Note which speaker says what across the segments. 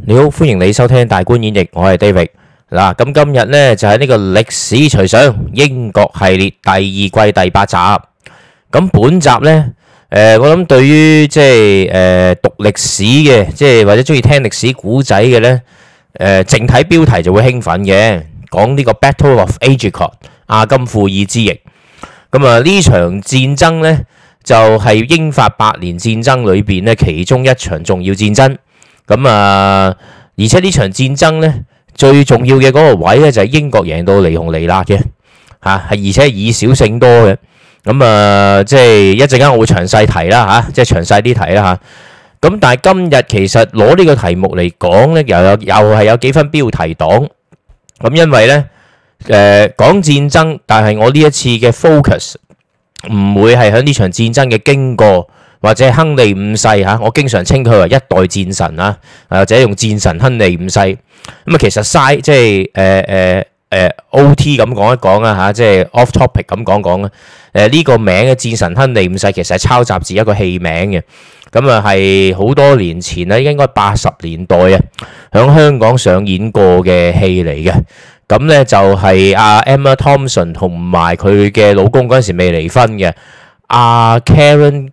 Speaker 1: 你好，歡迎你收聽大觀演繹，我係 David。嗱，咁今日呢就係呢個歷史隨想英國系列第二季第8集。咁本集呢，我諗對於即係讀歷史嘅，即係或者中意聽歷史古仔嘅呢，淨睇標題就會興奮嘅，講呢個 Battle of Agincourt 阿金庫爾之役。咁啊呢場戰爭呢，就係英法百年戰爭裏邊呢其中一場重要戰爭。咁啊，而且呢場戰爭呢，最重要嘅嗰個位呢，就係英國贏到離紅離辣嘅嚇，係而且以少勝多嘅。咁啊，即係一陣間我會詳細提啦嚇，即係詳細啲提啦嚇。咁但係今日其實攞呢個題目嚟講呢，又係有幾分標題黨。咁因為呢，講戰爭，但係我呢一次嘅 focus 唔會係喺呢場戰爭嘅經過。或者亨利五世嚇，我經常稱佢為一代戰神啊，或者用戰神亨利五世。咁啊，其實嘥即係OT 咁講一講啊嚇，即係 off topic 咁講講啊。呢個名嘅戰神亨利五世其實係抄襲自一個戲名嘅。咁啊係好多年前咧，應該80年代啊，喺香港上演過嘅戲嚟嘅。咁咧就係阿 Emma Thompson 同埋佢嘅老公嗰陣時未離婚嘅。Karen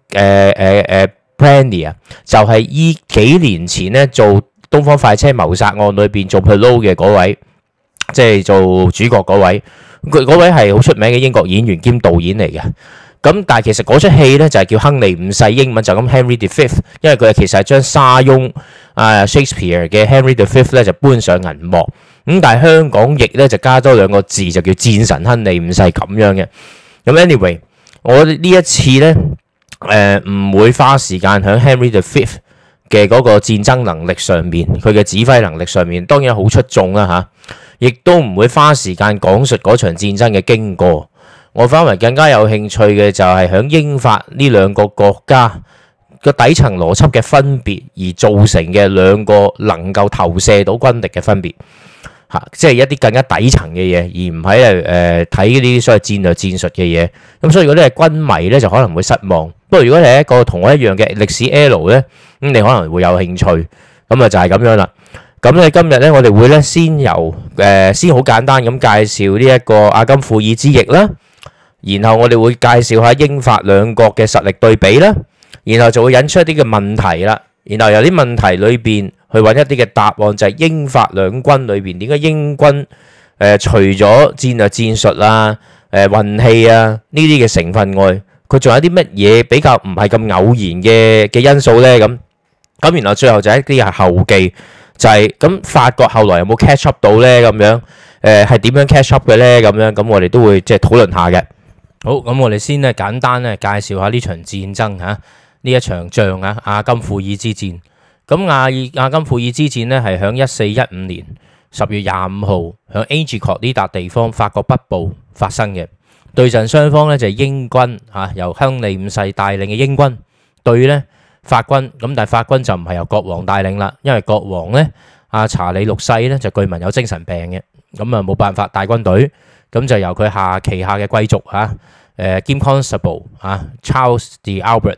Speaker 1: Brandy 啊，就係依幾年前咧做《東方快車謀殺案》裏邊做 Pelot 嘅嗰位，即係做主角嗰位。佢嗰位係好出名嘅英國演員兼導演嚟嘅。咁但係其實嗰出戲咧就係叫亨利五世，英文就咁 Henry the Fifth，因為佢其實係將沙翁Shakespeare 嘅 Henry the Fifth 咧就搬上銀幕。咁但係香港譯咧就加多兩個字，就叫戰神亨利五世咁樣嘅。咁 anyway。我呢一次呢，唔會花時間喺 Henry the Fifth 嘅嗰個戰爭能力上面，佢嘅指揮能力上面當然好出眾啦嚇，亦都唔會花時間講述嗰場戰爭嘅經過。我反為更加有興趣嘅就係喺英法呢兩個國家個底層邏輯嘅分別而造成嘅兩個能夠投射到軍力嘅分別。即係一啲更加底層嘅嘢，而唔係睇呢啲所謂戰略戰術嘅嘢。咁所以如果你係軍迷咧，就可能會失望。不過如果你係一個同我一樣嘅歷史 L 咧，咁你可能會有興趣。咁啊就係咁樣啦。咁咧今日咧，我哋會咧先由先好簡單咁介紹呢一個阿金庫爾之役啦，然後我哋會介紹下英法兩國嘅實力對比啦，然後就會引出一啲嘅問題啦，然後由啲問題裏邊去揾一啲嘅答案，就係英法兩軍裏邊點解英軍除咗戰略戰術啊、運氣啊呢啲嘅成分外，佢仲有啲乜嘢比較唔係咁偶然嘅因素呢？咁然後最後就係一啲係後記，就係咁法國後來有冇 catch up 到呢？咁樣係點樣 catch up 嘅呢？咁我哋都會即係討論下嘅。好，咁我哋先咧簡單咧介紹下呢場戰爭嚇，呢一場仗啊，阿金庫爾之戰。咁阿金庫爾之戰呢，係喺1415年10月25號喺 Agincourt 呢笪地方法國北部發生嘅。對陣雙方呢，就係英軍嚇，由亨利五世帶領嘅英軍對呢法軍。咁但係法軍就唔係由國王帶領啦，因為國王呢，阿查理六世呢，就據聞有精神病嘅，咁啊冇辦法帶軍隊，咁就由佢旗下嘅貴族嚇兼 Constable Charles the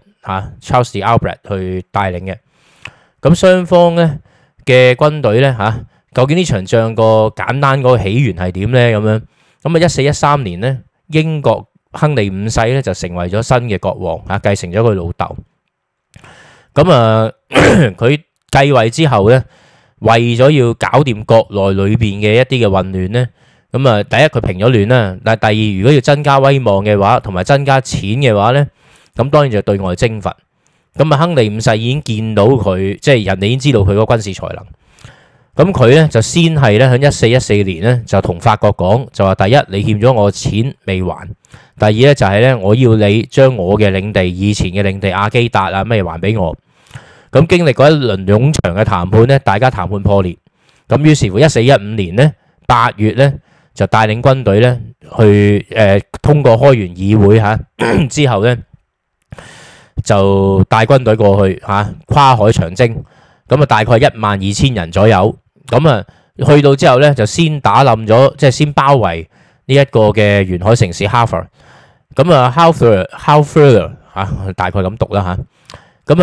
Speaker 1: Albert 去帶領嘅。咁雙方咧嘅軍隊咧嚇，究竟呢場仗個簡單嗰個起源係點咧？咁啊1413年咧，英國亨利五世咧就成為咗新嘅國王嚇，繼承咗佢老豆。咁啊，佢繼位之後咧，為咗要搞掂國內裏邊嘅一啲嘅混亂咧，咁啊第一佢平咗亂啦，但係第二如果要增加威望嘅話，同埋增加錢嘅話咧，咁當然就對外征伐。咁啊，亨利五世已經見到佢，即係人哋已經知道佢個軍事才能。咁佢咧就先係咧喺1414年咧就同法國講，就話第一你欠咗我錢未還，第二咧就係咧我要你將我嘅領地以前嘅領地亞基達啊咩還俾我。咁經歷過一輪冗長嘅談判咧，大家談判破裂。咁於是乎1415年咧8月咧就帶領軍隊咧去通過開完議會嚇之後咧。就帶軍隊過去嚇，跨海長征，咁啊大概12000人左右，咁啊去到之後咧就先打冧咗，即係先包圍呢一個嘅沿海城市 Harford，咁啊 Harford 嚇，大概咁讀啦嚇，咁啊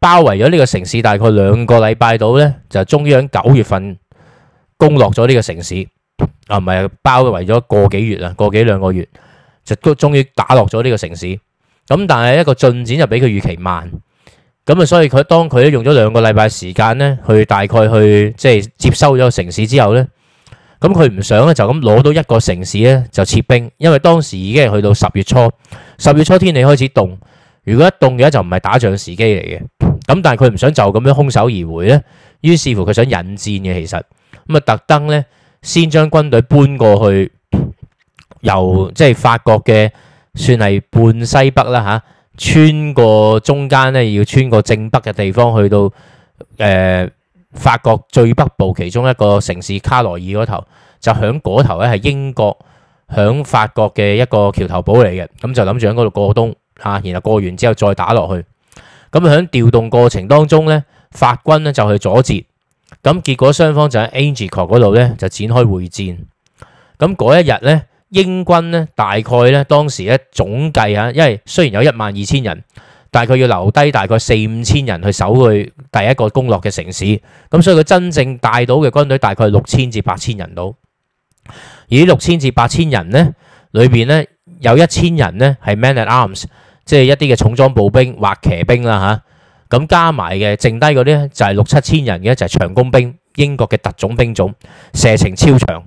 Speaker 1: 包圍咗呢個城市大概2個禮拜到咧，就終於喺9月份攻落咗呢個城市。唔係包圍咗個幾月啦，個幾2個月就都終於打落咗呢個城市。咁但係一個進展就比佢預期慢。咁啊，所以當佢用咗2個禮拜時間咧，去大概去即係接收咗個城市之後咧，咁佢唔想咧就咁攞到一個城市咧就撤兵，因為當時已經係去到10月初，10月初天氣開始凍，如果一凍嘅話就唔係打仗時機嚟嘅。咁但係佢唔想就咁樣空手而回咧，於是乎佢想引戰嘅其實，咁啊特登咧先將軍隊搬過去，由即係法國嘅算係半西北啦嚇。穿過中間咧，要穿過正北嘅地方，去到法國最北部其中一個城市卡羅爾嗰頭，就響嗰頭咧係英國響法國嘅一個橋頭堡嚟嘅，咁就諗住喺嗰度過冬嚇，然後過完之後再打落去。咁響調動過程當中咧，法軍咧就去阻截，咁結果雙方就喺 Agincourt 嗰度咧就展開會戰。咁嗰一日咧，英軍咧大概咧當時咧總計嚇，因為雖然有12000人，大概要留低大概4-5千人去守佢第一個攻落嘅城市，咁所以佢真正帶到嘅軍隊大概6000至8000人到。而呢6000至8000人咧，裏邊咧有1000人咧係 man at arms， 即係一啲嘅重裝步兵或騎兵啦嚇。咁加埋嘅剩低嗰啲咧就係6-7千人嘅，就係長弓兵，英國嘅特種兵種，射程超長。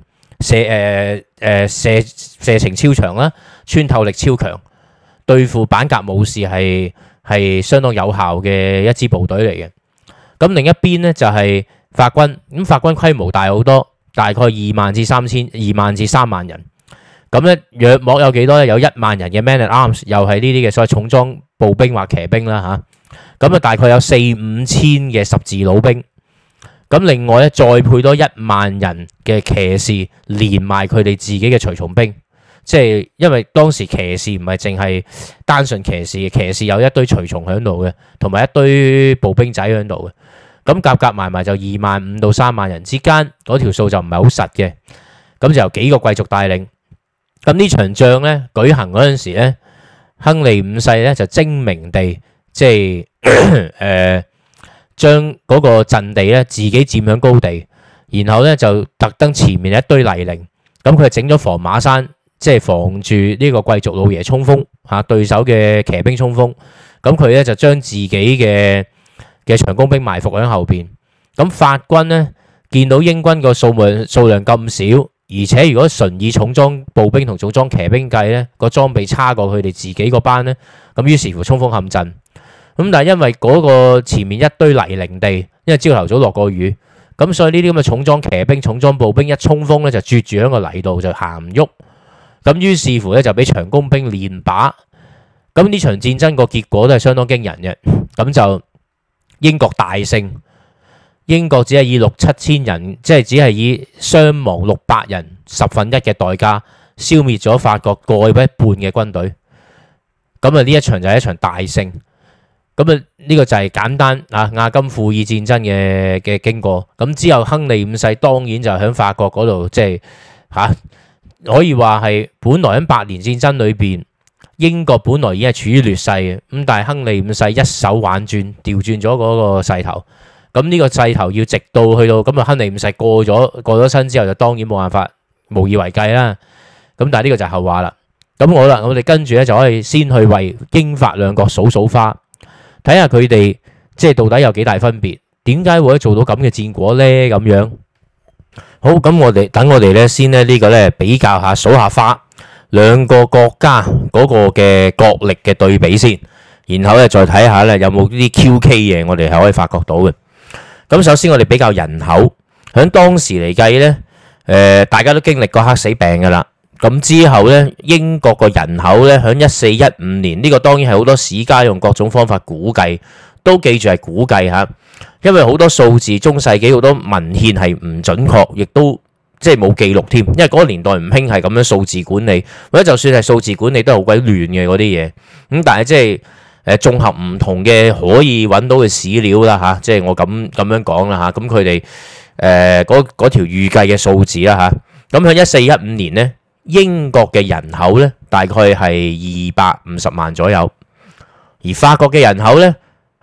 Speaker 1: 射程超長啦，穿透力超強，對付板甲武士係相當有效嘅一支部隊嚟嘅。咁另一邊呢，就係法軍，咁法軍規模大好多，大概2萬至3萬人。咁咧約莫有幾多咧？有1萬人嘅 man at arms， 又係呢啲嘅所謂重裝步兵或騎兵啦嚇。咁啊大概有4-5千嘅十字弩兵。咁另外咧，再配多1萬人嘅騎士，連埋佢哋自己嘅隨從兵，即係因為當時騎士唔係淨係單純騎士，騎士有一堆隨從喺度嘅，同埋一堆步兵仔喺度嘅。咁夾埋埋就25000到3萬人之間，嗰條數就唔係好實嘅。咁就由幾個貴族帶領。咁呢場仗咧舉行嗰陣時咧，亨利5世咧就精明地即係將嗰個陣地咧自己佔響高地，然後咧就特登前面一堆泥濘，咁佢整咗防馬山，即係防住呢個貴族老爺衝鋒嚇對手嘅騎兵衝鋒。咁佢咧就將自己嘅長弓兵埋伏喺後邊。咁法軍咧見到英軍個數量咁少，而且如果純以重裝步兵同重裝騎兵計咧，個裝備差過佢哋自己嗰班咧，咁於是乎衝鋒陷陣。咁但係因為嗰個前面一堆泥濘地，因為朝頭早落過雨，咁所以呢啲咁嘅重裝騎兵、重裝步兵一衝鋒咧就絕住喺個泥度就行唔喐，咁於是乎咧就俾長弓兵連把。咁呢場戰爭個結果都係相當驚人嘅，咁就英國大勝，英國只係以6-7千人，即係只係以傷亡600人1/10嘅代價消滅咗法國過一半嘅軍隊。咁啊呢一場就係一場大勝。咁啊，呢個就係簡單啊亞金庫爾戰爭嘅經過。咁之後，亨利5世當然就喺法國嗰度，即係可以話係本來喺8年戰爭裏邊，英國本來已經係處於劣勢嘅。咁但係亨利5世一手玩轉，調轉咗嗰個勢頭。咁呢個勢頭要直到去到咁啊，亨利5世過咗身之後，就當然冇辦法，無以為繼啦。咁但係呢個就係後話啦。咁好啦，我哋跟住咧就可以先去為英法兩國數數花。睇下佢哋即係到底有幾大分別，點解會做到咁嘅戰果呢？咁樣好，咁等我哋咧先咧呢個咧比較下數下花兩個國家嗰個嘅國力嘅對比先，然後咧再睇下咧有冇啲 QK 嘢我哋係可以發覺到嘅。咁首先我哋比較人口，喺當時嚟計咧，大家都經歷過黑死病噶啦。咁之後咧，英國個人口咧，喺1415年呢個當然係好多史家用各種方法估計，都記住係估計嚇，因為好多數字中世紀好多文獻係唔準確，亦都即係冇記錄添，因為嗰個年代唔興係咁樣數字管理，或者就算係數字管理都係好鬼亂嘅嗰啲嘢。咁但係即係綜合唔同嘅可以揾到嘅史料啦嚇，即係我咁樣講啦嚇，咁佢哋嗰條預計嘅數字啦嚇，咁喺1415年咧。英國嘅人口咧，大概係250萬左右，而法國嘅人口咧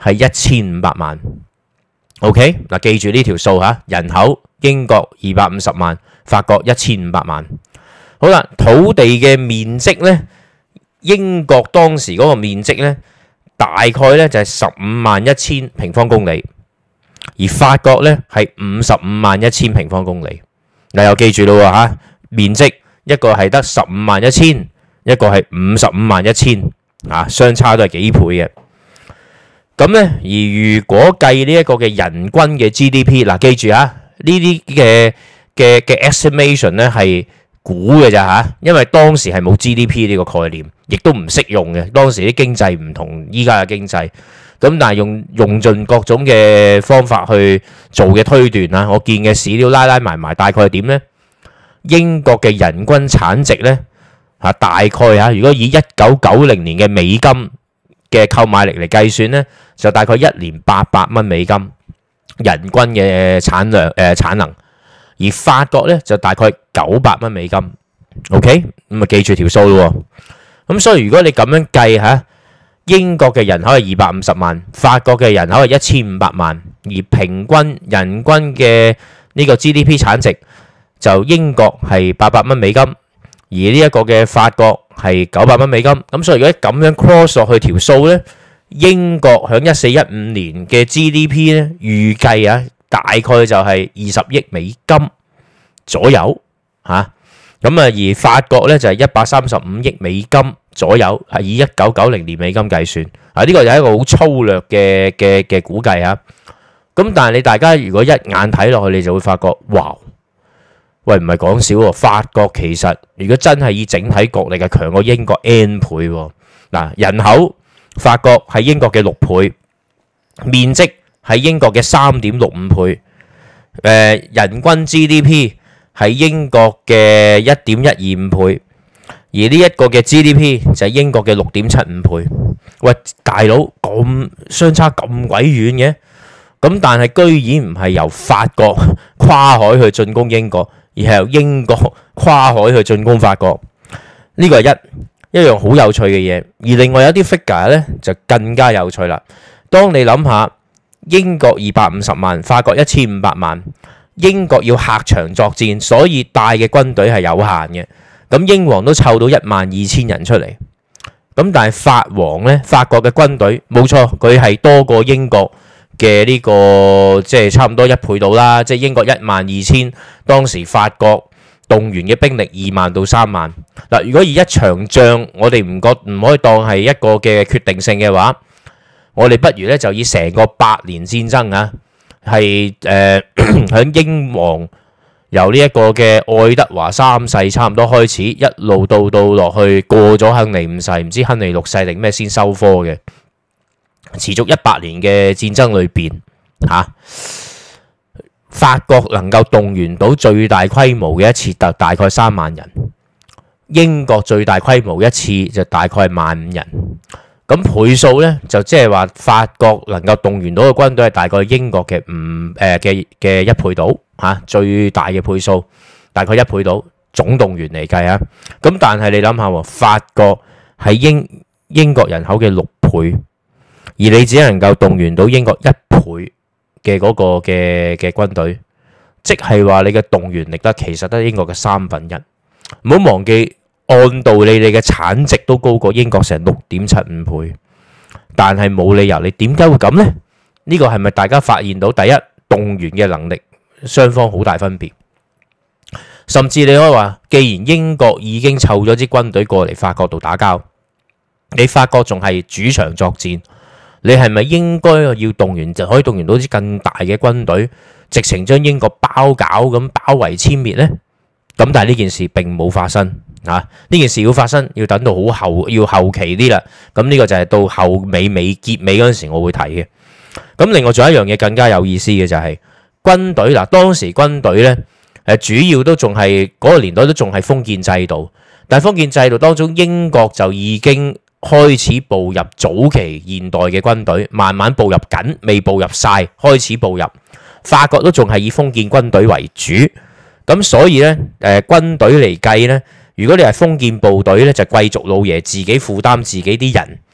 Speaker 1: 係1500萬。OK 嗱，記住呢條數嚇，人口英國250萬，法國1500萬。好啦，土地嘅面積呢，英國當時嗰個面積呢，大概呢就係151000平方公里，而法國呢係551000平方公里。嗱，又記住咯嚇，面積一個係得151000，一個係551000，啊，相差都係幾倍嘅。咁咧，而如果計呢一個嘅人均嘅 GDP，嗱，記住啊，呢啲嘅 estimation 咧係估嘅咋嚇，因為當時係冇 GDP 呢個概念，亦都唔識用嘅。當時啲經濟唔同依家嘅經濟，咁但係用盡各種嘅方法去做嘅推斷啊，我見嘅史料拉埋，大概係點咧？英國嘅人均產值咧嚇，大概嚇，如果以1990年嘅美金嘅購買力嚟計算咧，就大概1年800蚊美金人均嘅產能，而法國咧就大概900蚊美金。OK， 咁啊記住條數咯。咁所以如果你咁樣計嚇，英國嘅人口係250萬，法國嘅人口係1500萬，而平均人均嘅呢個 GDP 產值就英國係800蚊美金，而呢一個嘅法國係900蚊美金。咁所以如果咁樣 cross 落去條數咧，英國響1415年嘅 GDP 咧預計啊，大概就係20億美金左右嚇。咁啊，而法國咧就係135億美金左右，係以1990年美金計算。啊，呢個就係一個好粗略嘅估計嚇。咁但係你大家如果一眼睇落去，你就會發覺，哇！喂，唔係講笑喎，法國其實如果真係以整體國力係強過英國 N 倍喎。嗱，人口法國係英國嘅6倍，面積係英國嘅3.65倍，人均 GDP 係英國嘅1.125倍，而呢一個嘅 GDP 就係英國嘅6.75倍。喂，大佬咁相差咁鬼遠嘅，咁但係居然唔係由法國跨海去進攻英國，而係由英國跨海去進攻法國。呢個係一樣好有趣嘅嘢。而另外有啲 figure 咧就更加有趣啦。當你諗下英國250萬，法國1500萬，英國要客場作戰，所以帶嘅軍隊係有限嘅。咁英皇都湊到12000人出嚟。咁但係法皇咧，法國嘅軍隊冇錯，佢係多過英國嘅呢個即係差唔多1倍到啦。即係英國12000，當時法國動員嘅兵力2萬到3萬。嗱，如果以一場仗，我哋唔可以當係一個嘅決定性嘅話，我哋不如咧就以成個8年戰爭啊，係響英皇由呢一個嘅愛德華3世差唔多開始，一路到落去過咗亨利5世，唔知亨利6世定咩先收科嘅，持續100年嘅戰爭裏邊嚇，法國能夠動員到最大規模嘅一次大概3萬人，英國最大規模一次就大概係15000人。咁倍數咧就即係話法國能夠動員到嘅軍隊係大概英國嘅1倍到嚇，最大嘅倍數大概1倍到總動員嚟計啊。咁但係你諗下喎，法國係英國人口嘅6倍，而你只能夠動員到英國1倍嘅嗰個嘅軍隊，即係話你嘅動員力得其實得英國嘅1/3。唔好忘記。按道理你嘅產值都高過英國成6.75倍，但係冇理由，你點解會咁呢？呢個係咪大家發現到第一動員嘅能力雙方好大分別？甚至你可以話，既然英國已經湊咗支軍隊過嚟法國度打交，你法國仲係主場作戰，你係咪應該要動員就可以動員到支更大嘅軍隊，直情將英國包餃咁包圍殲滅呢？咁但係呢件事並冇發生。呢件事要發生，要等到好後，要後期啲啦。咁呢個就係到後尾結尾嗰陣時，我會提嘅。咁另外仲有一樣嘢更加有意思嘅就係軍隊嗱，當時軍隊咧主要都仲係嗰個年代都仲係封建制度，但係封建制度當中，英國就已經開始步入早期現代嘅軍隊，慢慢步入緊，未步入晒，開始步入。法國都仲係以封建軍隊為主，咁所以咧軍隊嚟計咧。如果你係封建部隊咧，就貴族老爺自己負擔自己啲人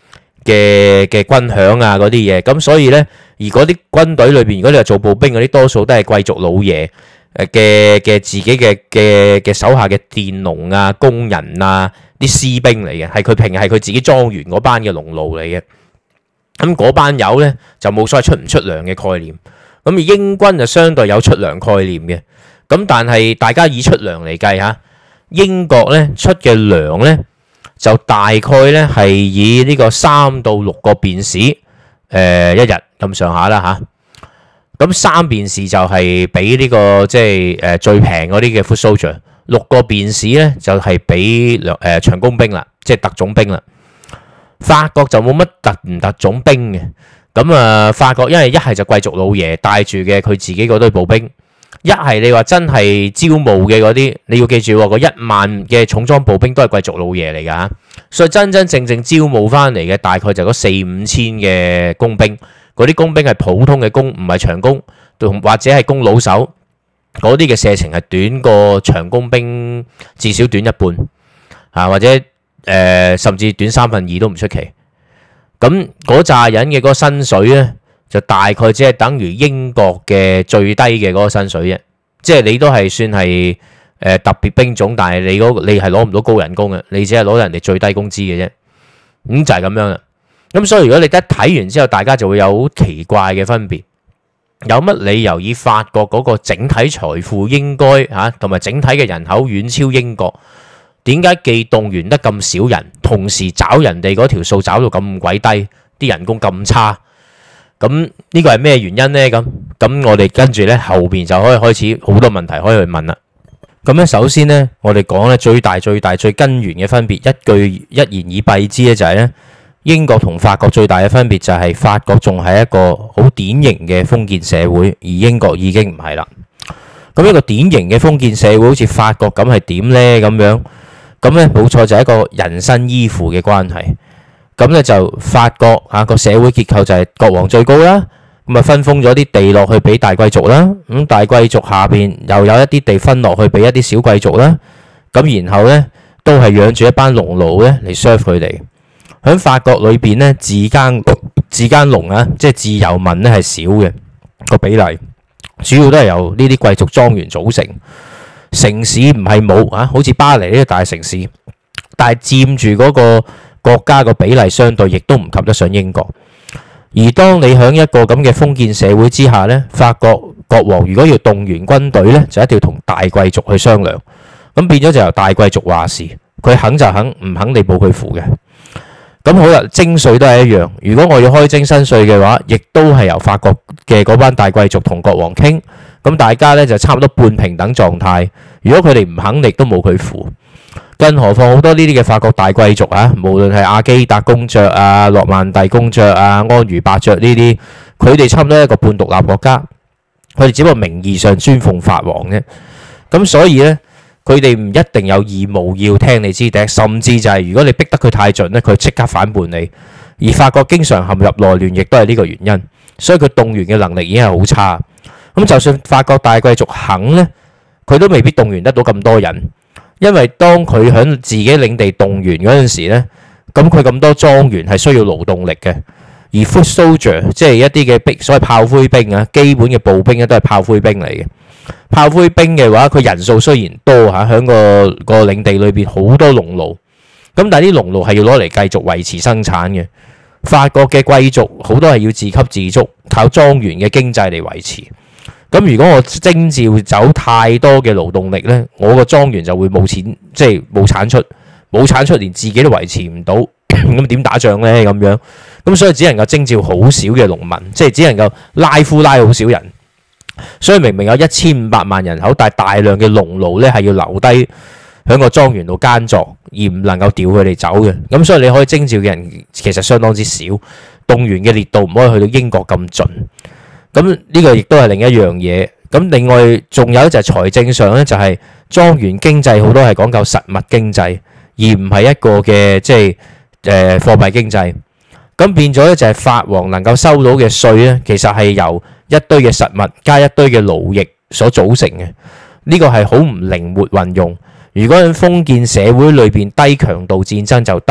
Speaker 1: 嘅軍餉啊嗰啲嘢，咁所以咧，而嗰啲軍隊裏邊，如果你話做步兵嗰啲，多數都係貴族老爺嘅自己嘅手下嘅佃農啊、工人啊、啲士兵嚟嘅，係佢平日係佢自己莊園嗰班嘅農奴嚟嘅。咁嗰班友咧就冇所謂出唔出糧嘅概念。咁而英軍就相對有出糧概念嘅。咁但係大家以出糧嚟計嚇，英國咧出嘅糧咧就大概咧係以呢個3到6個便士一日咁上下啦嚇。咁3便士就係俾呢個即係最平嗰啲嘅 foot soldier，6個便士咧就係俾長工兵啦，即係特種兵啦。法國就冇乜特種兵嘅，咁法國因為一係就貴族老爺帶住嘅佢自己嗰堆步兵，一係你話真係招募嘅嗰啲，你要記住喎，個1萬嘅重裝步兵都係貴族老爺嚟㗎嚇，所以真正招募翻嚟嘅大概就嗰4-5千嘅工兵，嗰啲工兵係普通嘅工，唔係長工，或者係工老手，嗰啲嘅射程係短過長工兵至少短一半嚇，或者甚至短2/3都唔出奇。咁嗰扎人嘅嗰個薪水咧，就大概只係等於英國嘅最低嘅嗰個薪水啫。即係你都係算係特別兵種，但係你係攞唔到高人工嘅，你只係攞人哋最低工資嘅啫。咁就係咁樣啦。咁所以如果你一睇完之後，大家就會有好奇怪嘅分別。有乜理由以法國嗰個整體財富應該嚇同埋整體嘅人口遠超英國？點解既動員得咁少人，同時找人哋嗰條數找到咁鬼低，啲人工咁差？咁呢個係咩原因呢？咁我哋跟住呢後邊就可以開始好多問題可以去問啦。咁咧首先呢，我哋講咧最大最根源嘅分別，一句一言以蔽之咧就係咧，英國同法國最大嘅分別就係法國仲係一個好典型嘅封建社會，而英國已經唔係啦。咁一個典型嘅封建社會好似法國咁係點呢？咁樣咁咧冇錯就係一個人身依附嘅關係。咁咧就法國個社會結構就係國王最高啦，咁啊分封咗啲地落去俾大貴族啦，咁大貴族下邊又有一啲地分落去俾一啲小貴族啦，咁然後咧都係養住一班農奴咧嚟 serve 佢哋。喺法國裏邊咧自耕農啊，即係自由民咧係少嘅個比例，主要都係由呢啲貴族莊園組成。城市唔係冇啊，好似巴黎呢個大城市，但係佔住嗰個國家個比例相對亦都唔及得上英國。而當你喺一個咁嘅封建社會之下呢，法國國王如果要動員軍隊呢，就一定要同大貴族去商量。咁變咗就由大貴族話事，佢肯就肯，唔肯你冇佢符嘅。咁好啦，徵稅都係一樣。如果我要開徵新稅嘅話，亦都係由法國嘅嗰班大貴族同國王傾。咁大家呢就差唔多半平等狀態。如果佢哋唔肯，亦都冇佢符。更何況好多呢啲嘅法國大貴族啊，無論係阿基達公爵啊、諾曼第公爵啊、安茹伯爵呢啲，佢哋差唔多一個半獨立國家，佢哋只不過名義上尊奉法王啫。咁所以呢，佢哋唔一定有義務要聽你支笛，甚至就係如果你逼得佢太盡呢，佢即刻反叛你。而法國經常陷入內亂，亦都係呢個原因，所以佢動員嘅能力已經係好差。咁就算法國大貴族肯呢，佢都未必動員得到咁多人。因為當佢喺自己領地動員嗰陣時咧，咁佢咁多莊園係需要勞動力嘅，而 foot soldier 即係一啲嘅兵，所謂炮灰兵啊，基本嘅步兵咧都係炮灰兵嚟嘅。炮灰兵嘅話，佢人數雖然多嚇，喺個領地裏邊好多農奴，咁但係啲農奴係要攞嚟繼續維持生產嘅。法國嘅貴族好多係要自給自足，靠莊園嘅經濟嚟維持。咁如果我徵召走太多嘅勞動力呢，我個莊園就會冇錢，即係冇產出，連自己都維持唔到，咁點打仗呢？咁樣，咁所以只能夠徵召好少嘅農民，即係只能夠拉好少人。所以明明有1500萬人口，但係大量嘅農奴呢係要留低喺個莊園度耕作，而唔能夠調佢哋走嘅。咁所以你可以徵召嘅人其實相當之少，動員嘅烈度唔可以去到英國咁盡。咁呢個亦都係另一樣嘢。咁另外仲有就係財政上咧，就係莊園經濟好多係講究實物經濟，而唔係一個嘅即係貨幣經濟。咁變咗咧就係法王能夠收到嘅稅咧，其實係由一堆嘅實物加一堆嘅勞役所組成嘅。呢個係好唔靈活運用。如果喺封建社會裏邊低強度戰爭就得，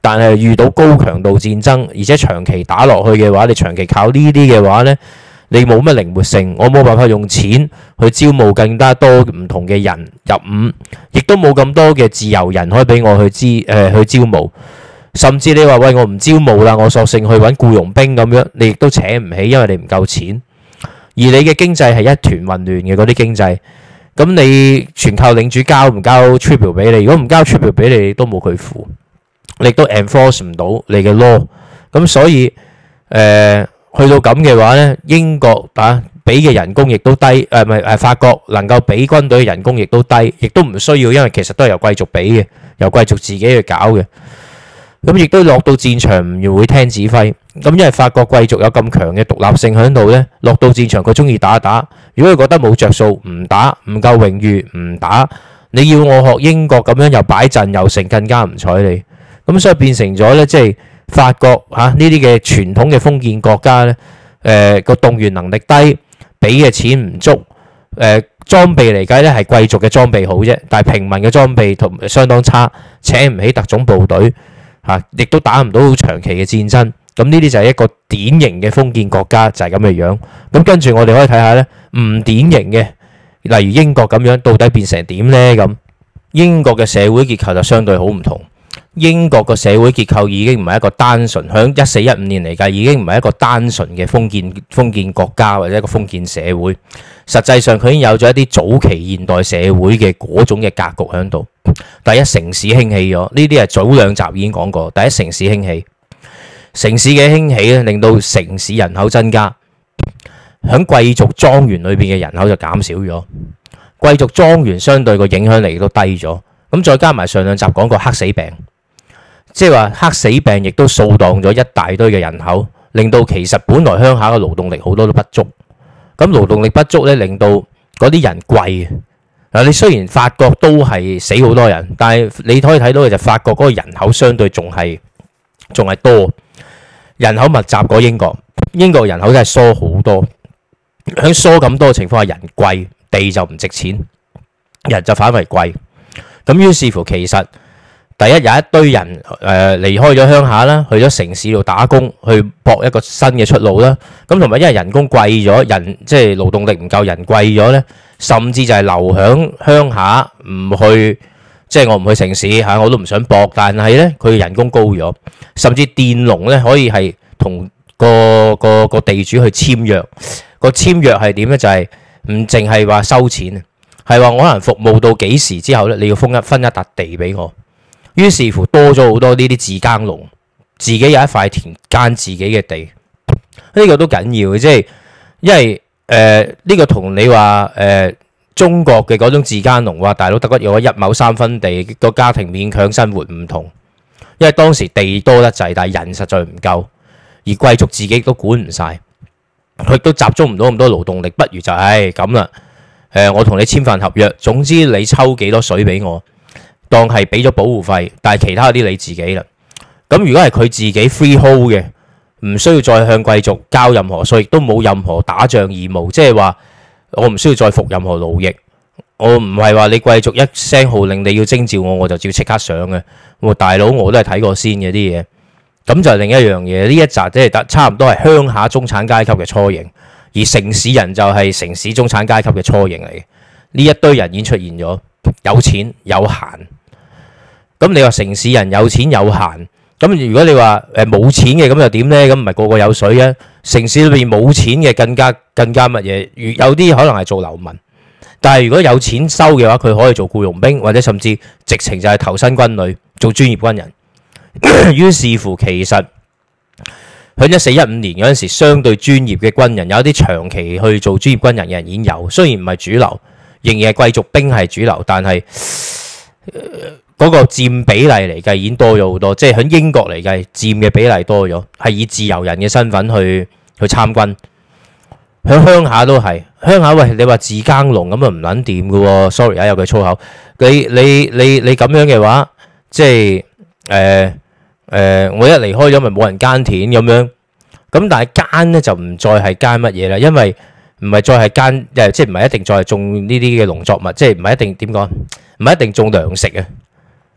Speaker 1: 但係遇到高強度戰爭，而且長期打落去嘅話，你長期靠呢啲嘅話呢，你冇乜靈活性，我冇辦法用錢去招募更加多唔同嘅人入伍，亦都冇咁多嘅自由人可以俾我去招募。甚至你話喂，我唔招募啦，我索性去揾僱傭兵咁樣，你亦都請唔起，因為你唔夠錢。而你嘅經濟係一團混亂嘅嗰啲經濟，咁你全靠領主交唔交 tribute 俾你？如果唔交 tribute 俾你，都冇佢付，你都 enforce 唔到你嘅 law。咁所以去到咁嘅話呢，英國俾嘅人工亦都低，唔係法國能夠俾軍隊嘅人工亦都低，亦都唔需要，因為其實都係由貴族俾嘅，由貴族自己去搞嘅。咁亦都落到戰場唔會聽指揮，咁因為法國貴族有咁強嘅獨立性喺度呢，落到戰場佢中意打打，如果佢覺得冇着數唔打，唔夠榮譽唔打，你要我學英國咁樣又擺陣又成，更加唔睬你。咁所以變成咗呢，即係法國呢啲嘅傳統嘅封建國家呢，個動員能力低，俾嘅錢唔足，裝備嚟計呢係貴族嘅裝備好啫，但係平民嘅裝備同相當差，請唔起特種部隊。亦都打唔到好長期嘅戰爭，咁呢啲就係一個典型嘅封建國家，就係咁嘅樣。咁跟住我哋可以睇下呢，唔典型嘅，例如英國咁樣，到底變成點呢？咁英國嘅社會結構就相對好唔同。英國個社會結構已經唔係一個單純，響1415年嚟計已經唔係一個單純嘅封建國家或者一個封建社會。實際上佢已經有咗一啲早期現代社會嘅嗰種嘅格局喺度。第一，城市興起咗，呢啲係早2集已經講過。第一，城市興起，城市嘅興起咧，令到城市人口增加，喺貴族莊園裏邊嘅人口就減少咗。貴族莊園相對個影響力都低咗。咁再加埋上2集講過黑死病，即係話黑死病亦都掃蕩咗一大堆嘅人口，令到其實本來鄉下嘅勞動力好多都不足。咁勞動力不足咧，令到嗰啲人貴。你雖然法國都係死好多人，但係你可以睇到嘅就法國嗰個人口相對仲係多，人口密集過英國。英國人口真係疏好多，喺疏咁多嘅情況下，人貴，地就唔值錢，人就反為貴。咁於是乎，其實第一有一堆人離開咗鄉下啦，去咗城市度打工，去搏一個新嘅出路啦。咁同埋因為人工貴咗，人即係勞動力唔夠，人貴咗呢。甚至就係留響鄉下唔去，即係我唔去城市嚇，我都唔想搏。但係呢，佢人工高咗，甚至佃農呢可以係同個地主去簽約。個簽約係點呢？就係唔淨係話收錢，係話我可能服務到幾時之後呢，你要分一笪地俾我。於是乎多咗好多呢啲自耕農，自己有一塊田耕自己嘅地，呢個都緊要嘅，即係因為。呢個同你話中國嘅嗰種自耕農話大佬得有1畝3分地，個家庭勉強生活唔同，因為當時地多得滯，但係人實在唔夠，而貴族自己都管唔晒，佢都集中唔到咁多勞動力，不如就係咁啦。我同你簽份合約，總之你抽幾多水俾我，當係俾咗保護費，但係其他啲你自己啦。咁如果係佢自己 freehold 嘅。唔需要再向貴族交任何稅，亦都冇任何打仗義務，即係話我唔需要再服任何勞役。我唔係話你貴族一聲號令你要徵召我，我就照即刻上嘅。大佬我都係睇過先嘅啲嘢，咁就係另一樣嘢。呢一集即係差唔多係鄉下中產階級嘅雛形，而城市人就係城市中產階級嘅雛形嚟嘅。呢一堆人已經出現咗，有錢有閒。咁你話城市人有錢有閒？咁如果你話冇錢嘅咁又點呢？咁唔係個個有水啊！城市裏邊冇錢嘅更加乜嘢？有啲可能係做流民，但係如果有錢收嘅話，佢可以做僱傭兵，或者甚至直情就係投身軍旅做專業軍人。於是乎，其實喺1415年嗰陣時，相對專業嘅軍人有啲長期去做專業軍人嘅人已經有，雖然唔係主流，仍然係貴族兵係主流，但係嗰個佔比例嚟計已經多咗好多，即係喺英國嚟計佔嘅比例多咗，係以自由人嘅身份去參軍。喺鄉下都係鄉下，喂，你話自耕農咁啊唔撚掂嘅喎，sorry 啊有句粗口。你咁樣嘅話，即係我一離開咗咪冇人耕田咁樣。咁但係耕咧就唔再係耕乜嘢啦，因為唔係再係耕即係唔係一定再係種呢啲嘅農作物，即係唔係一定點講，唔係一定種糧食啊。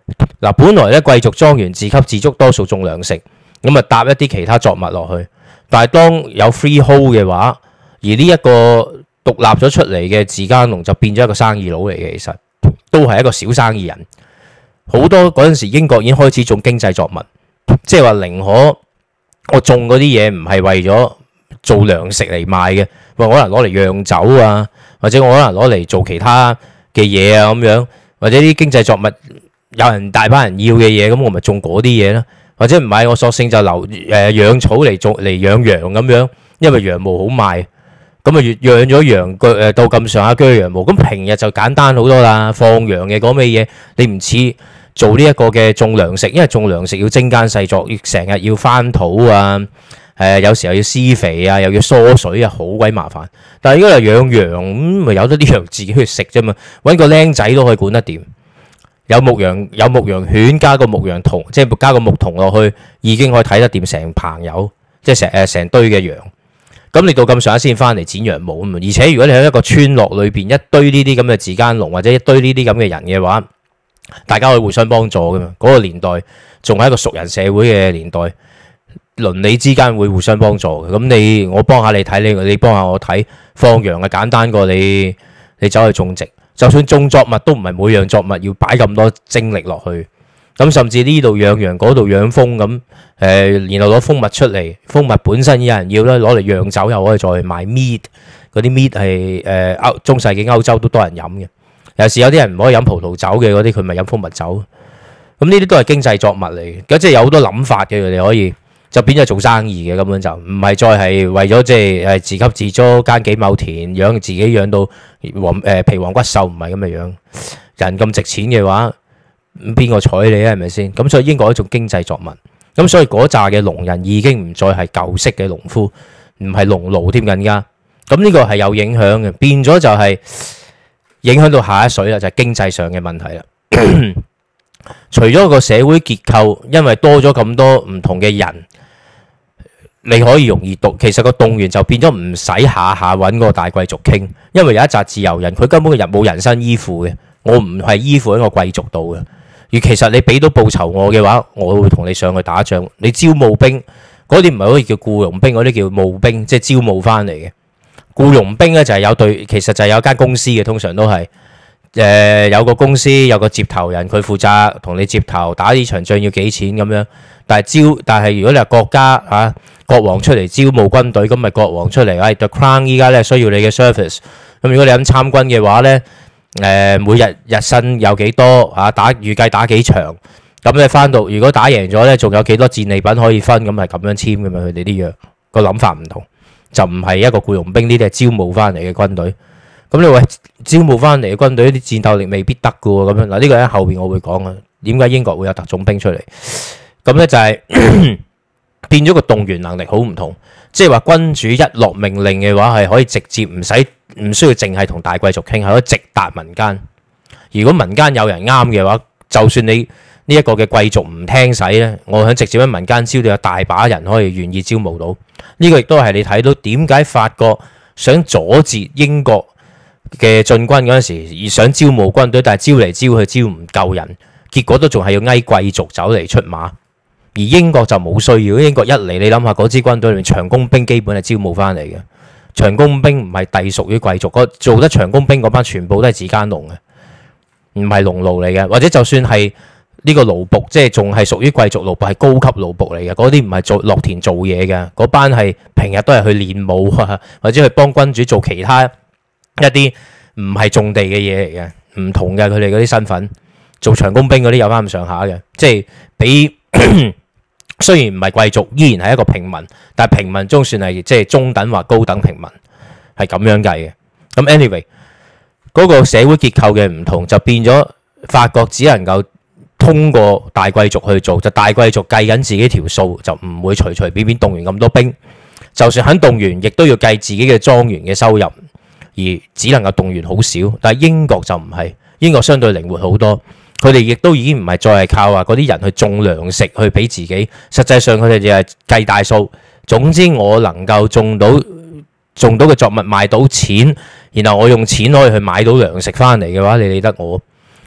Speaker 1: 嗱，本來咧貴族莊園自給自足，多數種糧食，咁啊搭一啲其他作物落去。但係當有 freehold 嘅話，而呢一個獨立咗出嚟嘅自家農就變咗一個生意佬嚟嘅，其實都係一個小生意人。好多嗰陣時英國已經開始種經濟作物，即係話寧可我種嗰啲嘢唔係為咗做糧食嚟賣嘅，我可能攞嚟釀酒啊，或者我可能攞嚟做其他嘅嘢啊咁樣，或者啲經濟作物有人大班人要嘅嘢，咁我咪種嗰啲嘢啦。或者唔係我索性就養草嚟種嚟養羊咁樣，因為羊毛好賣，咁啊越養咗羊到咁上下鋸羊毛，咁平日就簡單好多啦。放羊嘅嗰味嘢，你唔似做呢一個嘅種糧食，因為種糧食要精耕細作，要成日要翻土啊，有時候要施肥啊，又要疏水啊，好鬼麻煩。但係如果係養羊咁，咪由得啲羊自己去食啫嘛，揾個僆仔都可以管得掂。有牧羊犬加個牧羊童，即係加個牧童落去，已經可以睇得掂成棚友，即係成堆嘅羊。咁你到咁上下先翻嚟剪羊毛啊嘛。而且如果你喺一個村落裏邊一堆呢啲咁嘅自耕農或者一堆呢啲咁嘅人嘅話，大家可以互相幫助噶嘛。嗰個年代仲係一個熟人社會嘅年代，鄰里之間會互相幫助嘅。咁我幫下你睇，你幫下我睇，放羊係簡單過你走去種植。就算種作物都唔係每樣作物要擺咁多精力落去，咁甚至呢度養羊嗰度養蜂咁，然後攞蜂蜜出嚟，蜂蜜本身有人要啦，攞嚟釀酒又可以再賣 mead，嗰啲 mead 係中世紀歐洲都多人飲嘅。有時有啲人唔可以飲葡萄酒嘅嗰啲，佢咪飲蜂蜜酒。咁呢啲都係經濟作物嚟嘅，咁即係有好多諗法嘅，佢哋可以就變咗做生意嘅，根本就唔係再係為咗即係自給自足耕幾畝田養自己養到皮黃骨瘦，唔係咁嘅樣。人咁值錢嘅話，邊個睬你啊？係咪先？咁所以英國係一種經濟作物，咁所以嗰扎嘅農人已經唔再係舊式嘅農夫，唔係農奴添更加。咁呢個係有影響嘅，變咗就係影響到下一水啦，就係經濟上嘅問題啦。除咗個社會結構，因為多咗咁多唔同嘅人，你可以容易動，其實個動員就變咗唔使下下揾嗰個大貴族傾，因為有一紮自由人，佢根本冇人身依附嘅，我唔係依附喺個貴族度嘅。而其實你俾到報酬我嘅話，我會同你上去打仗。你招募兵嗰啲唔係可以叫僱傭兵，嗰啲叫募兵，即係招募翻嚟嘅。僱傭兵咧就係有隊，其實就係有間公司嘅，通常都係。有個公司有個接頭人，佢負責同你接頭打呢場仗要幾錢咁樣。但係如果你係國家國王出嚟招募軍隊，咁咪國王出嚟，The Crown 依家咧需要你嘅 service。咁如果你肯參軍嘅話咧，每日日薪有幾多預計打幾場，咁你翻到如果打贏咗咧，仲有幾多戰利品可以分，咁係咁樣簽嘅嘛。佢哋啲約個諗法唔同，就唔係一個僱傭兵，呢啲係招募翻嚟嘅軍隊。咁你話招募翻嚟嘅軍隊啲戰鬥力未必得嘅喎，咁樣嗱呢個喺後邊我會講啊，點解英國會有特種兵出嚟？咁咧就係變咗個動員能力好唔同，即係話君主一落命令嘅話係可以直接唔需要淨係同大貴族傾，係可以直達民間。如果民間有人啱嘅話，就算你呢一個嘅貴族唔聽使咧，我想直接喺民間招到有大把人可以願意招募到。呢個亦都係你睇到點解法國想阻截英國嘅進軍嗰陣時，而想招募軍隊，但係招嚟招去招唔夠人，結果都仲係要嗌貴族走嚟出馬，而英國就冇需要。英國一嚟，你諗下嗰支軍隊裏面長工兵基本係招募翻嚟嘅，長工兵唔係隸屬於貴族，做得長工兵嗰班全部都係自耕農嘅，唔係農奴嚟嘅，或者就算係呢個奴僕，即係仲係屬於貴族奴僕，係高級奴僕嚟嘅，嗰啲唔係落田做嘢嘅，嗰班係平日都係去練武啊，或者去幫君主做其他一啲唔係種地嘅嘢嚟嘅，唔同嘅佢哋嗰啲身份，做長工兵嗰啲有翻咁上下嘅，即係比雖然唔係貴族，依然係一個平民，但係平民中算係即係中等或高等平民，係咁樣計嘅。咁 anyway，嗰個社會結構嘅唔同就變咗法國只能夠通過大貴族去做，就大貴族計緊自己條數，就唔會隨隨便便動員咁多兵，就算肯動員，亦都要計自己嘅莊園嘅收入。而只能夠動員好少，但係英國就唔係，英國相對靈活好多，佢哋亦都已經唔係再係靠話嗰啲人去種糧食去俾自己，實際上佢哋就係計大數。總之我能夠種到嘅作物賣到錢，然後我用錢可以去買到糧食翻嚟嘅話，你理得我。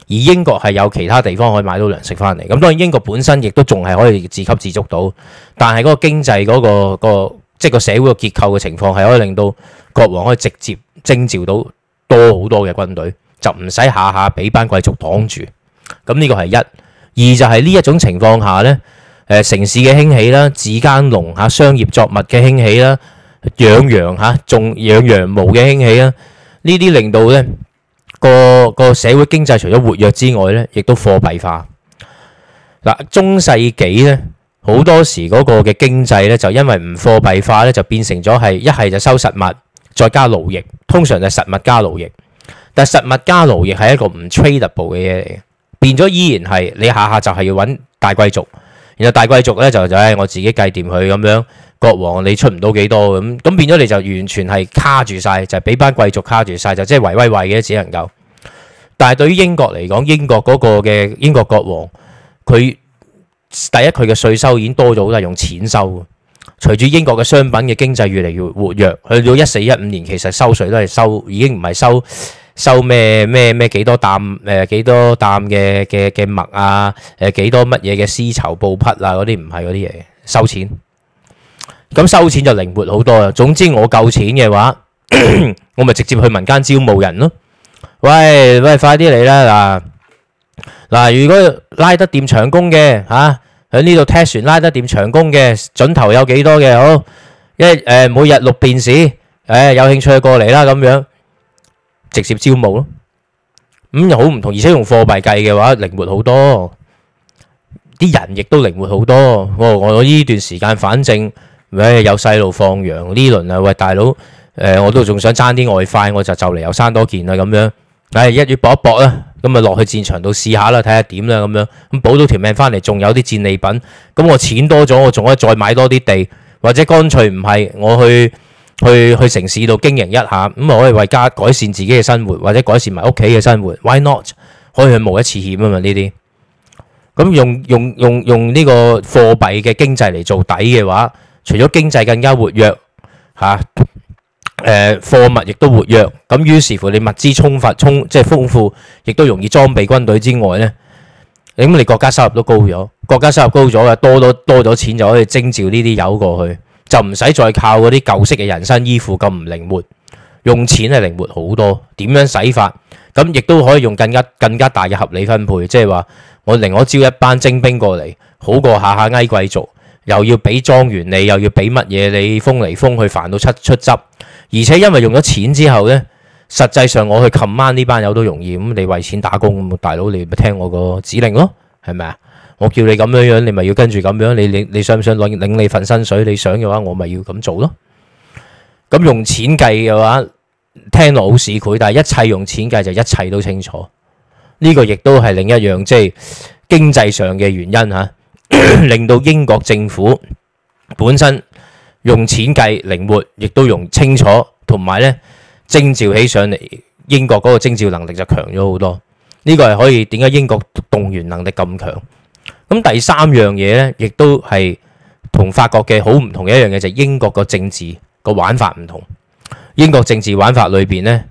Speaker 1: 而英國係有其他地方可以買到糧食翻嚟。咁當然英國本身亦都仲係可以自給自足到，但係嗰個經濟即係個社會嘅結構嘅情況係可以令到國王可以直接徵召到多好多嘅軍隊，就唔使下下俾班貴族擋住。咁呢個係一。二就係呢一種情況下呢，城市嘅興起啦，自耕農嚇商業作物嘅興起啦，養羊嚇種養羊毛嘅興起啦，呢啲令到呢個社會經濟除咗活躍之外呢，亦都貨幣化。嗱，中世紀呢，好多時嗰個嘅經濟呢，就因為唔貨幣化呢，就變成咗係一係就收實物再加勞役，通常就實物加勞役。但係實物加勞役係一個唔 tradable 嘅嘢嚟嘅，變咗依然係你下下就係要揾大貴族，然後大貴族呢，就我自己計掂佢咁樣，國王你出唔到幾多咁變咗你就完全係卡住晒，就係俾班貴族卡住晒，就即係維嘅只能夠。但係對於英國嚟講，英國嗰個嘅英國國王，佢第一佢嘅稅收已經多咗好多，係用錢收。隨住英國嘅商品嘅經濟越嚟越活躍，去到1415年，其實收稅都係收，已經唔係收咩幾多擔幾多擔嘅麥啊，幾多乜嘢嘅絲綢布匹啊，嗰啲唔係嗰啲嘢，收錢。咁收錢就靈活好多啦。總之我夠錢嘅話，我咪直接去民間招募人咯。喂，快啲嚟啦！嗱，如果拉得掂長工嘅嚇，喺呢度踢船拉得掂長工嘅，準頭有幾多嘅？好，每日6便士，有興趣過嚟啦咁樣，直接招募咯。咁又好唔同，而且用貨幣計嘅話，靈活好多，啲人亦都靈活好多。我呢段時間反正有細路放羊，呢輪啊喂大佬，我都仲想爭啲外快，我就嚟又生多件啦咁樣。一於搏一搏啦，咁啊落去戰場度試下啦，睇下點啦咁樣，咁保到條命翻嚟，仲有啲戰利品，咁我錢多咗，我仲可以再買多啲地，或者乾脆唔係，我去城市度經營一下，咁啊可以為家改善自己嘅生活，或者改善埋屋企嘅生活 ，why not？可以去冒一次險啊嘛呢啲，咁用呢個貨幣嘅經濟嚟做底嘅話，除咗經濟更加活躍嚇。貨物亦都活躍，咁於是乎你物資即係豐富，亦都容易裝備軍隊之外呢，咁你國家收入都高咗，國家收入高咗嘅多咗錢就可以徵召呢啲友過去，就唔使再靠嗰啲舊式嘅人身依附咁唔靈活，用錢係靈活好多，點樣使法，咁亦都可以用更加大嘅合理分配，即係話我寧可招一班精兵過嚟，好過下下挨貴族，又要俾莊園你，又要俾乜嘢你，封嚟封去煩到出汁。而且因為用咗錢之後呢，實際上我去 command 呢班友都容易。咁你為錢打工，咁大佬你咪聽我個指令咯，係咪啊？我叫你咁樣樣，你咪要跟住咁樣。你想唔想領你份薪水？你想嘅話，我咪要咁做咯。咁用錢計嘅話，聽落好市儈，但係一切用錢計就一切都清楚。呢個亦都係另一樣即係經濟上嘅原因嚇，令到英國政府本身用錢計靈活，亦都用清楚，同埋咧徵召起上嚟，英國嗰個徵召能力就強咗好多。呢個係可以點解英國動員能力咁強？咁第三樣嘢咧，亦都係同法國嘅好唔同嘅一樣嘢，就係英國個政治個玩法唔同。英國政治玩法裏邊咧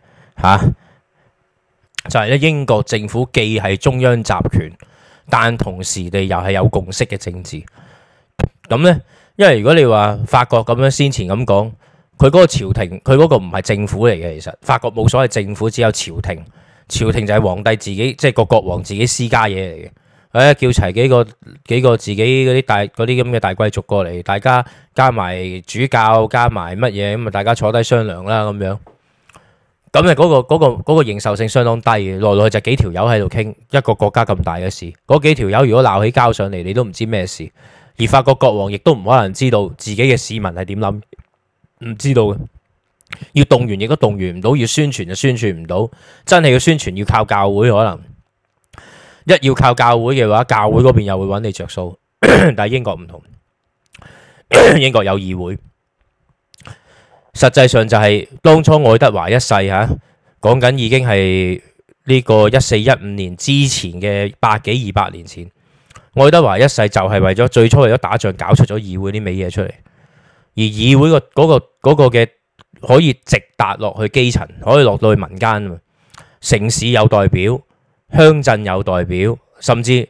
Speaker 1: 就係咧英國政府既係中央集權，但同時地又係有共識嘅政治。咁咧。因為如果你話法國咁樣先前咁講，佢嗰個朝廷，佢嗰個唔係政府嚟嘅，其實法國冇所謂政府，只有朝廷。朝廷就係皇帝自己，即係個國王自己私家嘢嚟嘅。叫齊幾個自己嗰啲咁嘅大貴族過嚟，大家加埋主教，加埋乜嘢咁啊？大家坐低商量啦咁樣。咁啊嗰個認受性相當低嘅，來來就幾條友喺度傾一個國家咁大嘅事，嗰幾條友如果鬧起交上嚟，你都唔知咩事。而法國國王亦都唔可能知道自己嘅市民係點諗，唔知道嘅。要動員亦都動員唔到，要宣傳就宣傳唔到。真係要宣傳要靠教會，可能一要靠教會嘅話，教會嗰邊又會揾你着數。但係英國唔同，英國有議會。實際上就係當初愛德華一世嚇，講緊已經係呢個1415年之前嘅100幾200年前。愛德華一世就係為咗最初為咗打仗搞出咗議會啲味嘢出嚟，而議會嗰個嘅可以直達落去基層，可以落到去民間。城市有代表， 鄉鎮有代表，甚至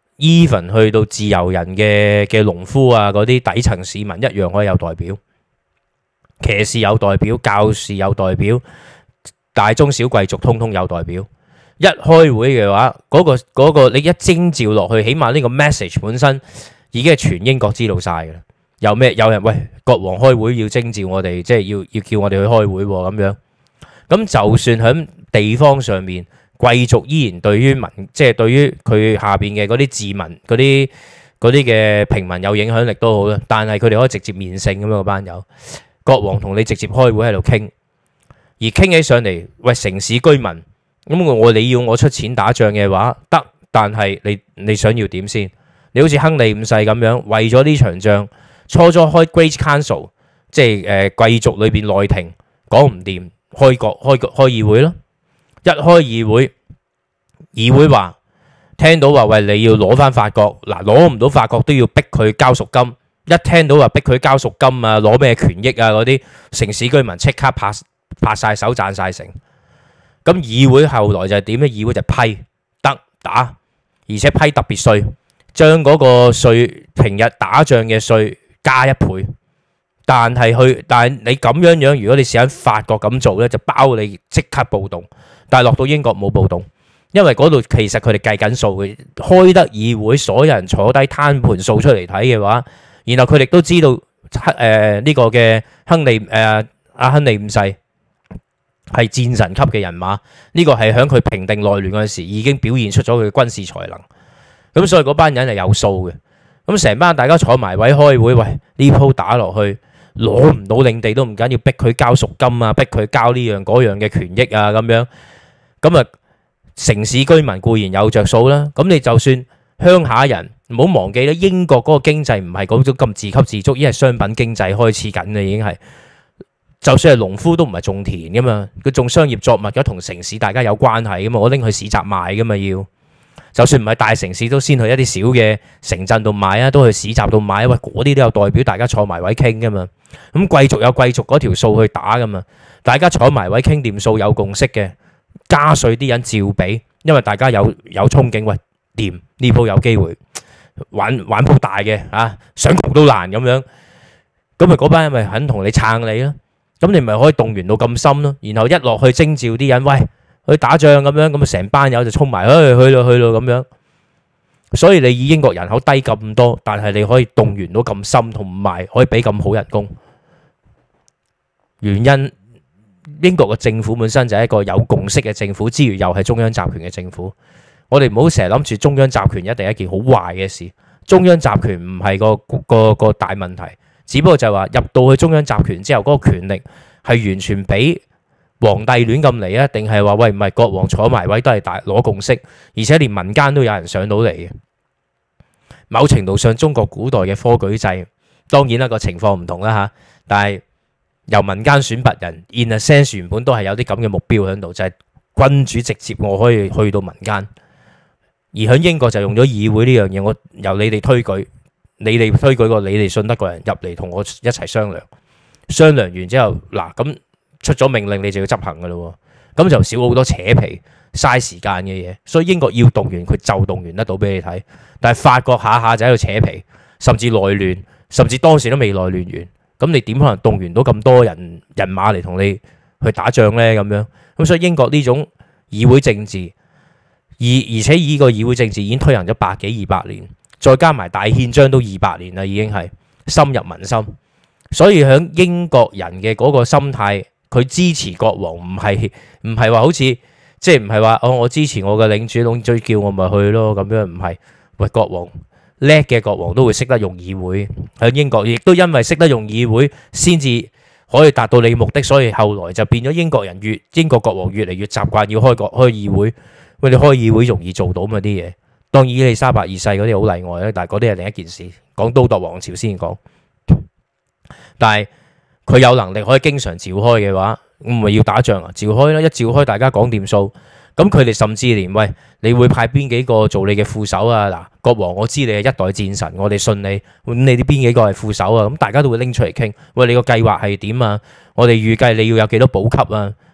Speaker 1: even 去到自由人嘅農夫啊，嗰啲底層市民一樣可以有代表，騎士有代表，教士有代表，大中小貴族通通有代表。一開會嘅話，嗰個你一徵召落去，起碼呢個 message 本身已經係全英國知道晒㗎啦。有人喂國王開會要徵召我哋，即係要叫我哋去開會喎咁樣。咁就算喺地方上面，貴族依然對於即係對於佢下邊嘅嗰啲治民、嗰啲嘅平民有影響力都好啦。但係佢哋可以直接面聖咁樣，個班友，國王同你直接開會喺度傾，而傾起上嚟，喂城市居民咁你要我出錢打仗嘅話得，但係你想要點先？你好似亨利五世咁樣，為咗呢場仗，初開 Great Council， 即係貴族裏邊內廷講唔掂，開議會咯。一開議會，議會話聽到話喂你要攞翻法國，嗱攞唔到法國都要逼佢交贖金。一聽到話逼佢交贖金啊，攞咩權益啊嗰啲，城市居民即刻拍晒手讚晒成。咁議會後來就係點咧？議會就批得打，而且批特別稅，將嗰個稅平日打仗嘅稅加1倍。但係你咁樣，如果你試喺法國咁做咧，就包你即刻暴動。但係落到英國冇暴動，因為嗰度其實佢哋計緊數嘅，開得議會，所有人坐低攤盤數出嚟睇嘅話，然後佢哋都知道呢個嘅亨利五世係戰神級嘅人馬，呢個係喺佢平定內亂嗰陣時已經表現出咗佢嘅軍事才能。咁所以嗰班人係有數嘅。咁成班大家坐埋位開會，喂呢鋪打落去攞唔到領地都唔緊要，逼佢交贖金啊，逼佢交呢樣嗰樣嘅權益啊咁樣。咁啊，城市居民固然有着數啦。咁你就算鄉下人，唔好忘記咧，英國嗰個經濟唔係嗰種咁自給自足，已係商品經濟開始緊嘅，已經係。就算係農夫都唔係種田噶嘛，佢種商業作物嘅，同城市大家有關係噶嘛，我拎去市集賣噶嘛要。就算唔係大城市，都先去一啲小嘅城鎮度買啊，都去市集度買啊。喂，嗰啲都有代表，大家坐埋位傾噶嘛。咁貴族有貴族嗰條數去打噶嘛，大家坐埋位傾掂數，有共識嘅，加稅啲人照俾，因為大家有憧憬。喂，掂呢鋪有機會玩鋪大嘅啊，想窮都難咁樣。咁咪嗰班人咪肯同你撐你咯。咁你咪可以動員到咁深咯，然後一落去徵召啲人，喂去打仗咁樣，咁啊成班友就衝埋去咯咁樣。所以你以英國人口低咁多，但係你可以動員到咁深，同埋可以俾咁好人工。原因英國嘅政府本身就係一個有共識嘅政府，之餘又係中央集權嘅政府。我哋唔好成日諗住中央集權一定係一件好壞嘅事，中央集權唔係個大問題。只不過就係話入到去中央集權之後，嗰個權力係完全俾皇帝亂咁嚟啊？定係話喂唔係國王坐埋位都係攞共識，而且連民間都有人上到嚟嘅。某程度上，中國古代嘅科舉制當然啦個情況唔同啦嚇，但係由民間選拔人 in a sense 原本都係有啲咁嘅目標喺度，就係君主直接我可以去到民間。而喺英國就用咗議會呢樣嘢，我由你哋推舉。你哋推舉個你哋信得個人入嚟同我一齊商量，商量完之後嗱咁出咗命令，你就要執行噶咯。咁就少好多扯皮嘥時間嘅嘢。所以英國要動員佢就動員得到俾你睇，但係法國下下就喺度扯皮，甚至內亂，甚至當時都未內亂完。咁你點可能動員到咁多人馬嚟同你去打仗呢？咁樣咁所以英國呢種議會政治，而且呢個議會政治已經推行咗100幾200年。再加埋大憲章都200年啦，已經係深入民心。所以喺英國人嘅嗰個心態，佢支持國王唔係話好似即係唔係話我支持我嘅領主叫我咪去咯咁樣，唔係。喂，國王叻嘅國王都會識得用議會，喺英國亦都因為識得用議會先至可以達到你目的，所以後來就變咗英國國王越嚟越習慣要開議會。喂，你開議會容易做到嘛啲嘢？當然伊麗莎白二世嗰啲好例外咧，但係嗰啲係另一件事，講都鐸王朝先講。但係佢有能力可以經常召開嘅話，咁咪要打仗啊？召開啦，一召開大家講掂數，咁佢哋甚至連喂，你會派邊幾個做你嘅副手啊？嗱，國王我知你係一代戰神，我哋信你，咁你啲邊幾個係副手啊？咁大家都會拎出嚟傾。喂，你個計劃係點啊？我哋預計你要有幾多補給啊？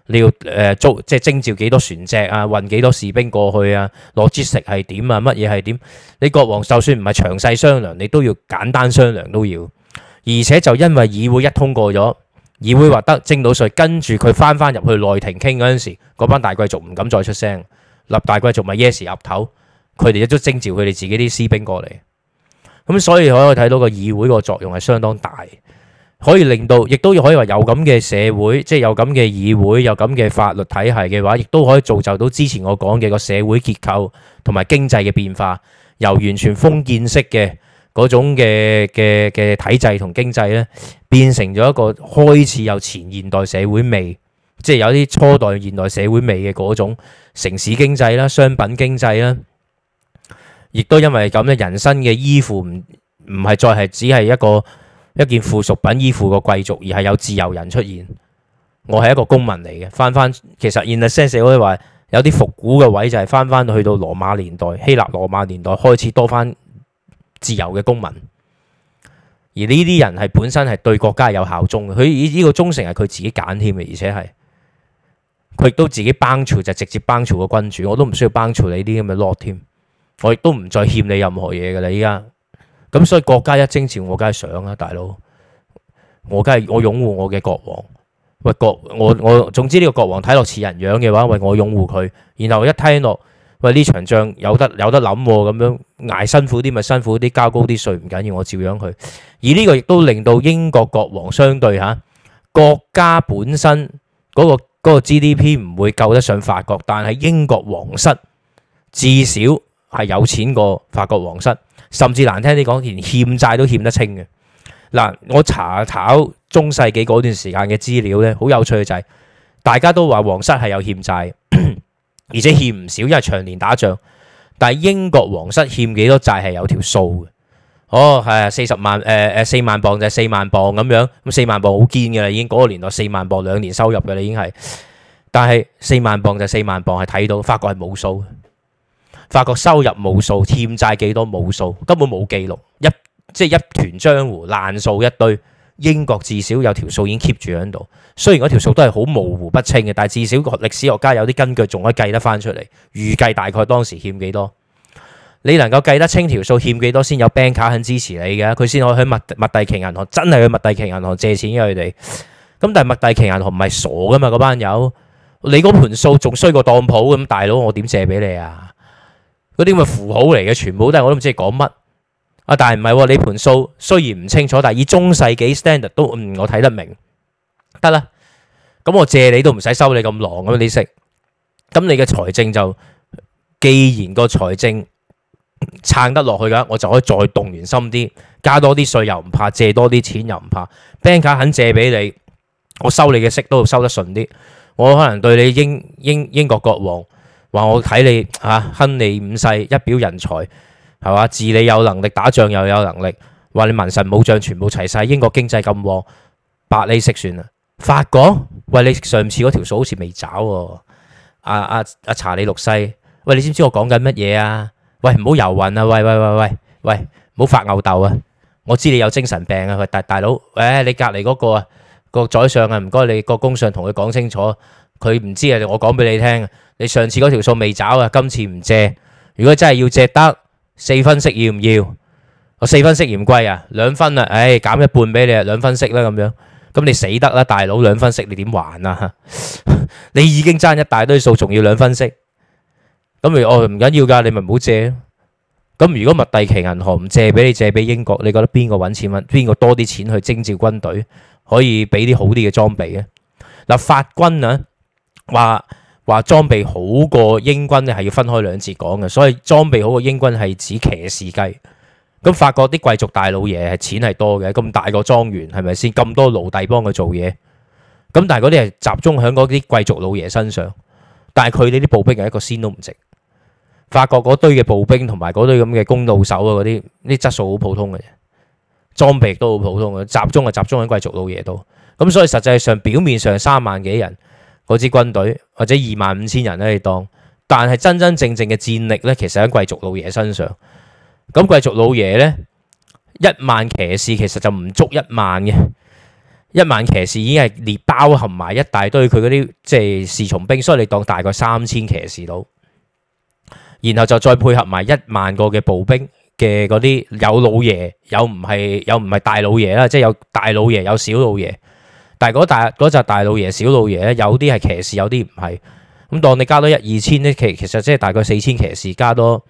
Speaker 1: 你要租即係徵召幾多船隻啊，運幾多士兵過去啊，logistics係點啊，乜嘢係點？你國王就算唔係詳細商量，你都要簡單商量都要。而且就因為議會一通過咗，議會話得徵到稅，跟住佢翻入去內廷傾嗰陣時，嗰班大貴族唔敢再出聲，立大貴族咪 yes 岌頭，佢哋都徵召佢哋自己啲士兵過嚟。咁所以可以睇到個議會個作用係相當大。可以令到，亦都可以話有咁嘅社會，即係有咁嘅議會，有咁嘅法律體系嘅話，亦都可以造就到之前我講嘅個社會結構同埋經濟嘅變化，由完全封建式嘅嗰種嘅體制同經濟咧，變成咗一個開始有前現代社會味，即係有啲初代現代社會味嘅嗰種城市經濟啦、商品經濟啦，亦都因為咁咧，人身嘅依附唔係再係只係一件附屬品依附個貴族，而係有自由人出現。我係一個公民嚟嘅，翻其實 in a sense 可以話有啲復古嘅位，就係翻去到羅馬年代、希臘羅馬年代開始多翻自由嘅公民。而呢啲人係本身係對國家有效忠嘅，佢呢個忠誠係佢自己揀添嘅，而且係佢亦都自己幫朝就直接幫朝個君主，我都唔需要幫朝你啲咁嘅 lord 添，我亦都唔再欠你任何嘢㗎啦，依家。咁所以國家一徵召我，梗係想啦，大佬，我梗係我擁護我嘅國王。喂，我總之呢個國王睇落似人樣嘅話，喂，我擁護佢。然後一聽落，喂，呢場仗有得諗喎，咁樣捱辛苦啲咪辛苦啲，交高啲稅唔緊要，我照樣去。而呢個亦都令到英國國王相對國家本身嗰個 GDP 唔會夠得上法國，但係英國皇室至少係有錢過法國皇室。甚至難聽啲講，連欠債都欠得清嘅。嗱，我查中世紀嗰段時間嘅資料咧，好有趣嘅就係，大家都話皇室係有欠債，而且欠唔少，因為長年打仗。但係英國皇室欠幾多債係有條數嘅。哦，係啊，40萬4萬磅就係4萬磅咁樣，咁4萬磅好堅嘅啦，已經嗰個年代4萬磅2年收入嘅啦，已經係。但係4萬磅就係4萬磅，係睇到法國係冇數。法國收入冇數，欠債幾多冇數，根本冇記錄，即係一團漿糊爛數一堆。英國至少有條數已經 keep 住喺度，雖然嗰條數都係好模糊不清嘅，但係至少個歷史學家有啲根據，仲可以計得翻出嚟，預計大概當時欠幾多。你能夠計得清條數欠幾多，先有 bank 卡肯支持你嘅，佢先可以去麥蒂奇銀行，真係去麥蒂奇銀行借錢嘅佢哋。咁但係麥蒂奇銀行唔係傻噶嘛，嗰班友，你嗰盤數仲衰過當鋪咁，大佬我點借俾你啊？嗰啲咁嘅符號嚟嘅，全部都係我都唔知你講乜啊！但係唔係喎，你盤數雖然唔清楚，但係以中世紀 standard 都我睇得明，得啦。咁我借你都唔使收你咁狼咁你識。咁你嘅財政就，既然個財政撐得落去㗎，我就可以再動員深啲，加多啲稅又唔怕，借多啲錢又唔怕。bank 卡肯借俾你，我收你嘅息都收得順啲。我可能對你英國國王。話我睇你亨利五世一表人才係嘛，治理有能力，打仗又有能力，話你文臣武將全部齊晒，英國經濟咁旺，百厘息算啦。法國，喂，你上次嗰條數好似未找喎，阿查理六世，喂，你知唔知我講緊乜嘢啊？喂，唔好遊魂啊！喂，唔好發吽竇啊！我知你有精神病啊！喂，大佬，你隔離嗰個個宰相啊，唔該你個公上同佢講清楚，佢唔知啊，我講俾你聽。你上次嗰條數未找啊，今次唔借。如果真係要借得4分息要唔要？我4分息嫌貴啊，2分啊，減一半俾你啊，2分息啦咁樣。咁你死得啦，大佬，2分息你點還啊？你已經爭一大堆數，仲要2分息。咁唔緊要㗎，你咪唔好借。咁如果麥蒂奇銀行唔借俾你，借俾英國，你覺得邊個揾錢揾？邊個多啲錢去徵召軍隊，可以俾啲好啲嘅裝備嘅？嗱，法軍啊話裝備好過英軍咧，係要分開兩節講嘅，所以裝備好過英軍係指騎士計。咁法國啲貴族大老爺係錢係多嘅，咁大個莊園係咪先？咁多奴隸幫佢做嘢，咁但係嗰啲係集中喺嗰啲貴族老爺身上，但係佢哋啲步兵係一個仙都唔值。法國嗰堆嘅步兵同埋嗰堆咁嘅弓弩手啊，嗰啲質素好普通嘅啫，裝備亦都好普通嘅，集中喺貴族老爺度。咁所以實際上表面上3萬幾人。嗰支軍隊或者25000人咧，你當，但係真真正正嘅戰力咧，其實喺貴族老爺身上。咁貴族老爺咧，1萬騎士其實就唔足1萬嘅， 1萬騎士已經係列包含埋一大堆佢嗰啲即係侍從兵，所以你當大概3000騎士到，然後就再配合埋1萬個嘅步兵嘅嗰啲有老爺，有唔係大老爺啦，即係有大老爺有小老爺，但係嗰紮大老爺小老爺咧，有啲係騎士，有啲唔係。咁當你加多1-2千咧，其實即係大概4000騎士加多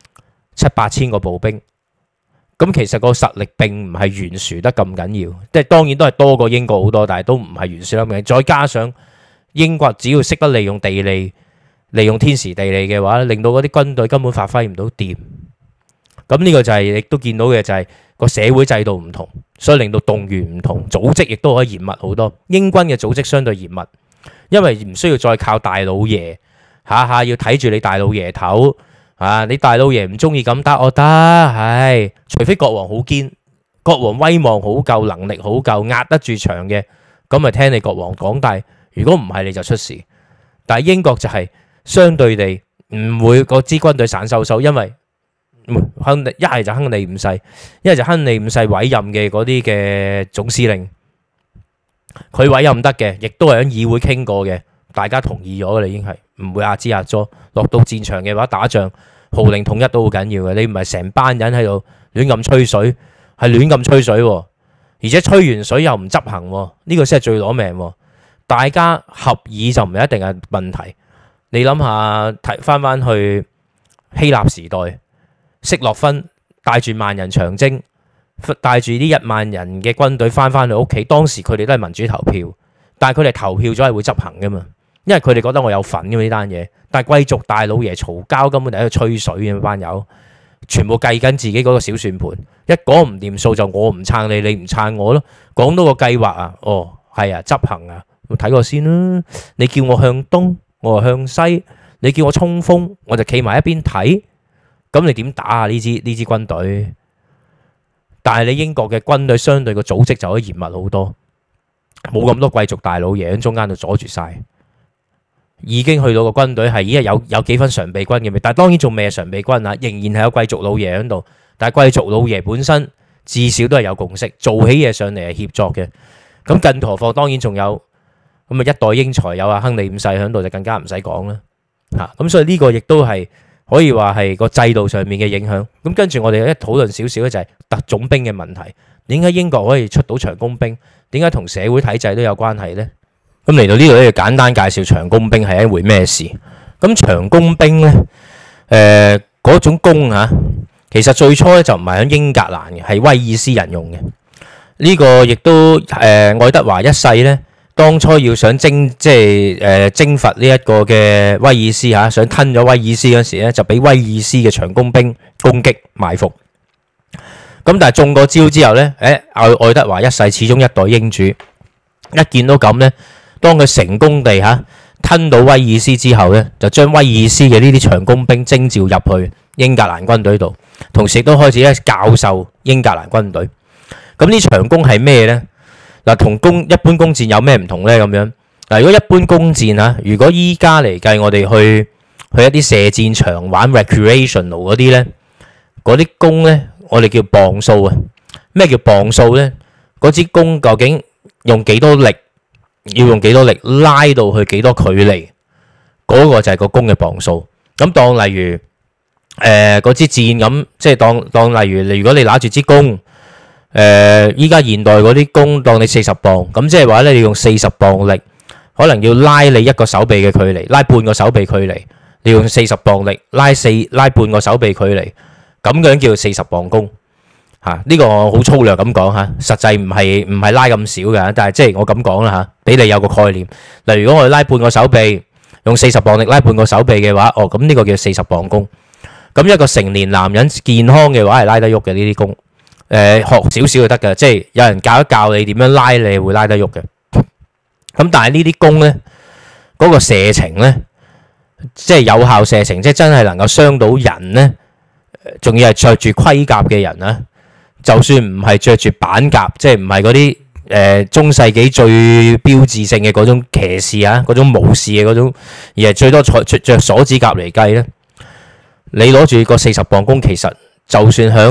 Speaker 1: 7-8千個步兵。咁其實個實力並唔係懸殊得咁緊要，即係當然都係多過英國好多，但係都唔係懸殊得咁緊。再加上英國只要識得利用地利、利用天時地利嘅話，令到嗰啲軍隊根本發揮唔到掂。咁呢個就係亦都見到嘅就係個社會制度唔同，所以令到動員唔同，組織亦都可以嚴密好多。英軍嘅組織相對嚴密，因為唔需要再靠大老爺下下要睇住你大老爺頭。你大老爺唔中意咁打我得，係除非國王好堅，國王威望好夠，能力好夠，壓得住場嘅，咁咪聽你國王講。但係如果唔係，你就出事。但係英國就係相對地唔會嗰支軍隊散收收，因為一係就亨利五世，一係就亨利五世委任嘅嗰啲嘅總司令，佢委任得嘅，亦都係喺議會傾過嘅，大家同意咗嘅啦，已經係唔會壓支壓咗。落到戰場嘅話，打仗號令統一都好緊要嘅，你唔係成班人喺度亂咁吹水，係亂咁吹水，而且吹完水又唔執行，呢個先係最攞命。大家合議就唔係一定係問題。你諗下，睇翻去希臘時代，色諾芬帶住萬人長征，帶住啲1萬人嘅軍隊翻去屋企，當時佢哋都係民主投票，但係佢哋投票咗係會執行噶嘛，因為佢哋覺得我有份噶嘛呢單嘢。但係貴族大老爺嘈交，根本就喺度吹水嘅班友，全部計緊自己嗰個小算盤，一講唔掂數就我唔撐你，你唔撐我咯。講到個計劃啊，哦係啊，執行啊，睇過先啦。你叫我向東，我向西；你叫我衝鋒，我就企埋一邊睇。咁你點打啊？呢支軍隊？但係你英國嘅軍隊相對個組織就可以嚴密好多，冇咁多貴族大老爺喺中間度阻住晒。已經去到個軍隊係已經有幾分常備軍嘅，但係當然仲未係常備軍啊，仍然係有貴族老爺喺度。但係貴族老爺本身至少都係有共識，做起嘢上嚟係協作嘅。咁更何況當然仲有咁啊，一代英才有亨利五世喺度就更加唔使講啦嚇。咁所以呢個亦都係可以話係個制度上面嘅影響。咁跟住我哋一討論少少咧，就係特種兵嘅問題。點解英國可以出到長弓兵？點解同社會體制都有關係呢？咁嚟到呢度咧，要簡單介紹長弓兵係一回咩事。咁長弓兵咧，嗰種弓嚇，其實最初咧就唔係喺英格蘭嘅，係威爾斯人用嘅。呢個亦都愛德華一世咧，當初要想征伐呢一個嘅威爾斯嚇，想吞咗威爾斯嗰時咧，就俾威爾斯嘅長弓兵攻擊埋伏。咁但係中過招之後咧，愛德華一世始終一代英主，一見到咁咧。當佢成功地吞到威爾斯之後咧，就將威爾斯嘅呢啲長弓兵徵召入去英格蘭軍隊度，同時亦都開始咧教授英格蘭軍隊。咁呢長弓係咩呢？嗱，同一般弓箭有咩唔同呢？咁樣嗱，如果一般弓箭如果依家嚟計，我哋去一啲射箭場玩 recreational 嗰啲呢，嗰啲弓呢，我哋叫磅數啊。咩叫磅數呢？嗰支弓究竟用幾多力？要用幾多力拉到去幾多距離，嗰個就係個弓嘅磅數。咁當例如嗰支箭咁，即係當例如如果你拿住支弓，依家現代嗰啲弓當你40磅，咁即係話咧，你用40磅力，可能要拉你一個手臂嘅距離，拉半個手臂距離，你用40磅力拉半個手臂距離，咁樣叫40磅弓。呢個我好粗略咁講實際唔係拉咁少嘅，但係即係我咁講啦俾你有個概念。例如如果我哋拉半個手臂，用40磅力拉半個手臂嘅話，咁呢個叫40磅弓。咁一個成年男人健康嘅話係拉得喐嘅呢啲弓，學少少就得嘅，即係有人教一教你點樣拉，你會拉得喐嘅。咁但係呢啲弓呢，嗰個射程呢，即係有效射程，即係真係能夠傷到人呢，仲要係着住盔甲嘅人啊！就算唔係着住板甲，即係唔係嗰啲中世紀最標誌性嘅嗰種騎士嗰種武士嘅嗰種，而係最多着鎖子甲嚟計咧，你攞住個40磅弓，其實就算響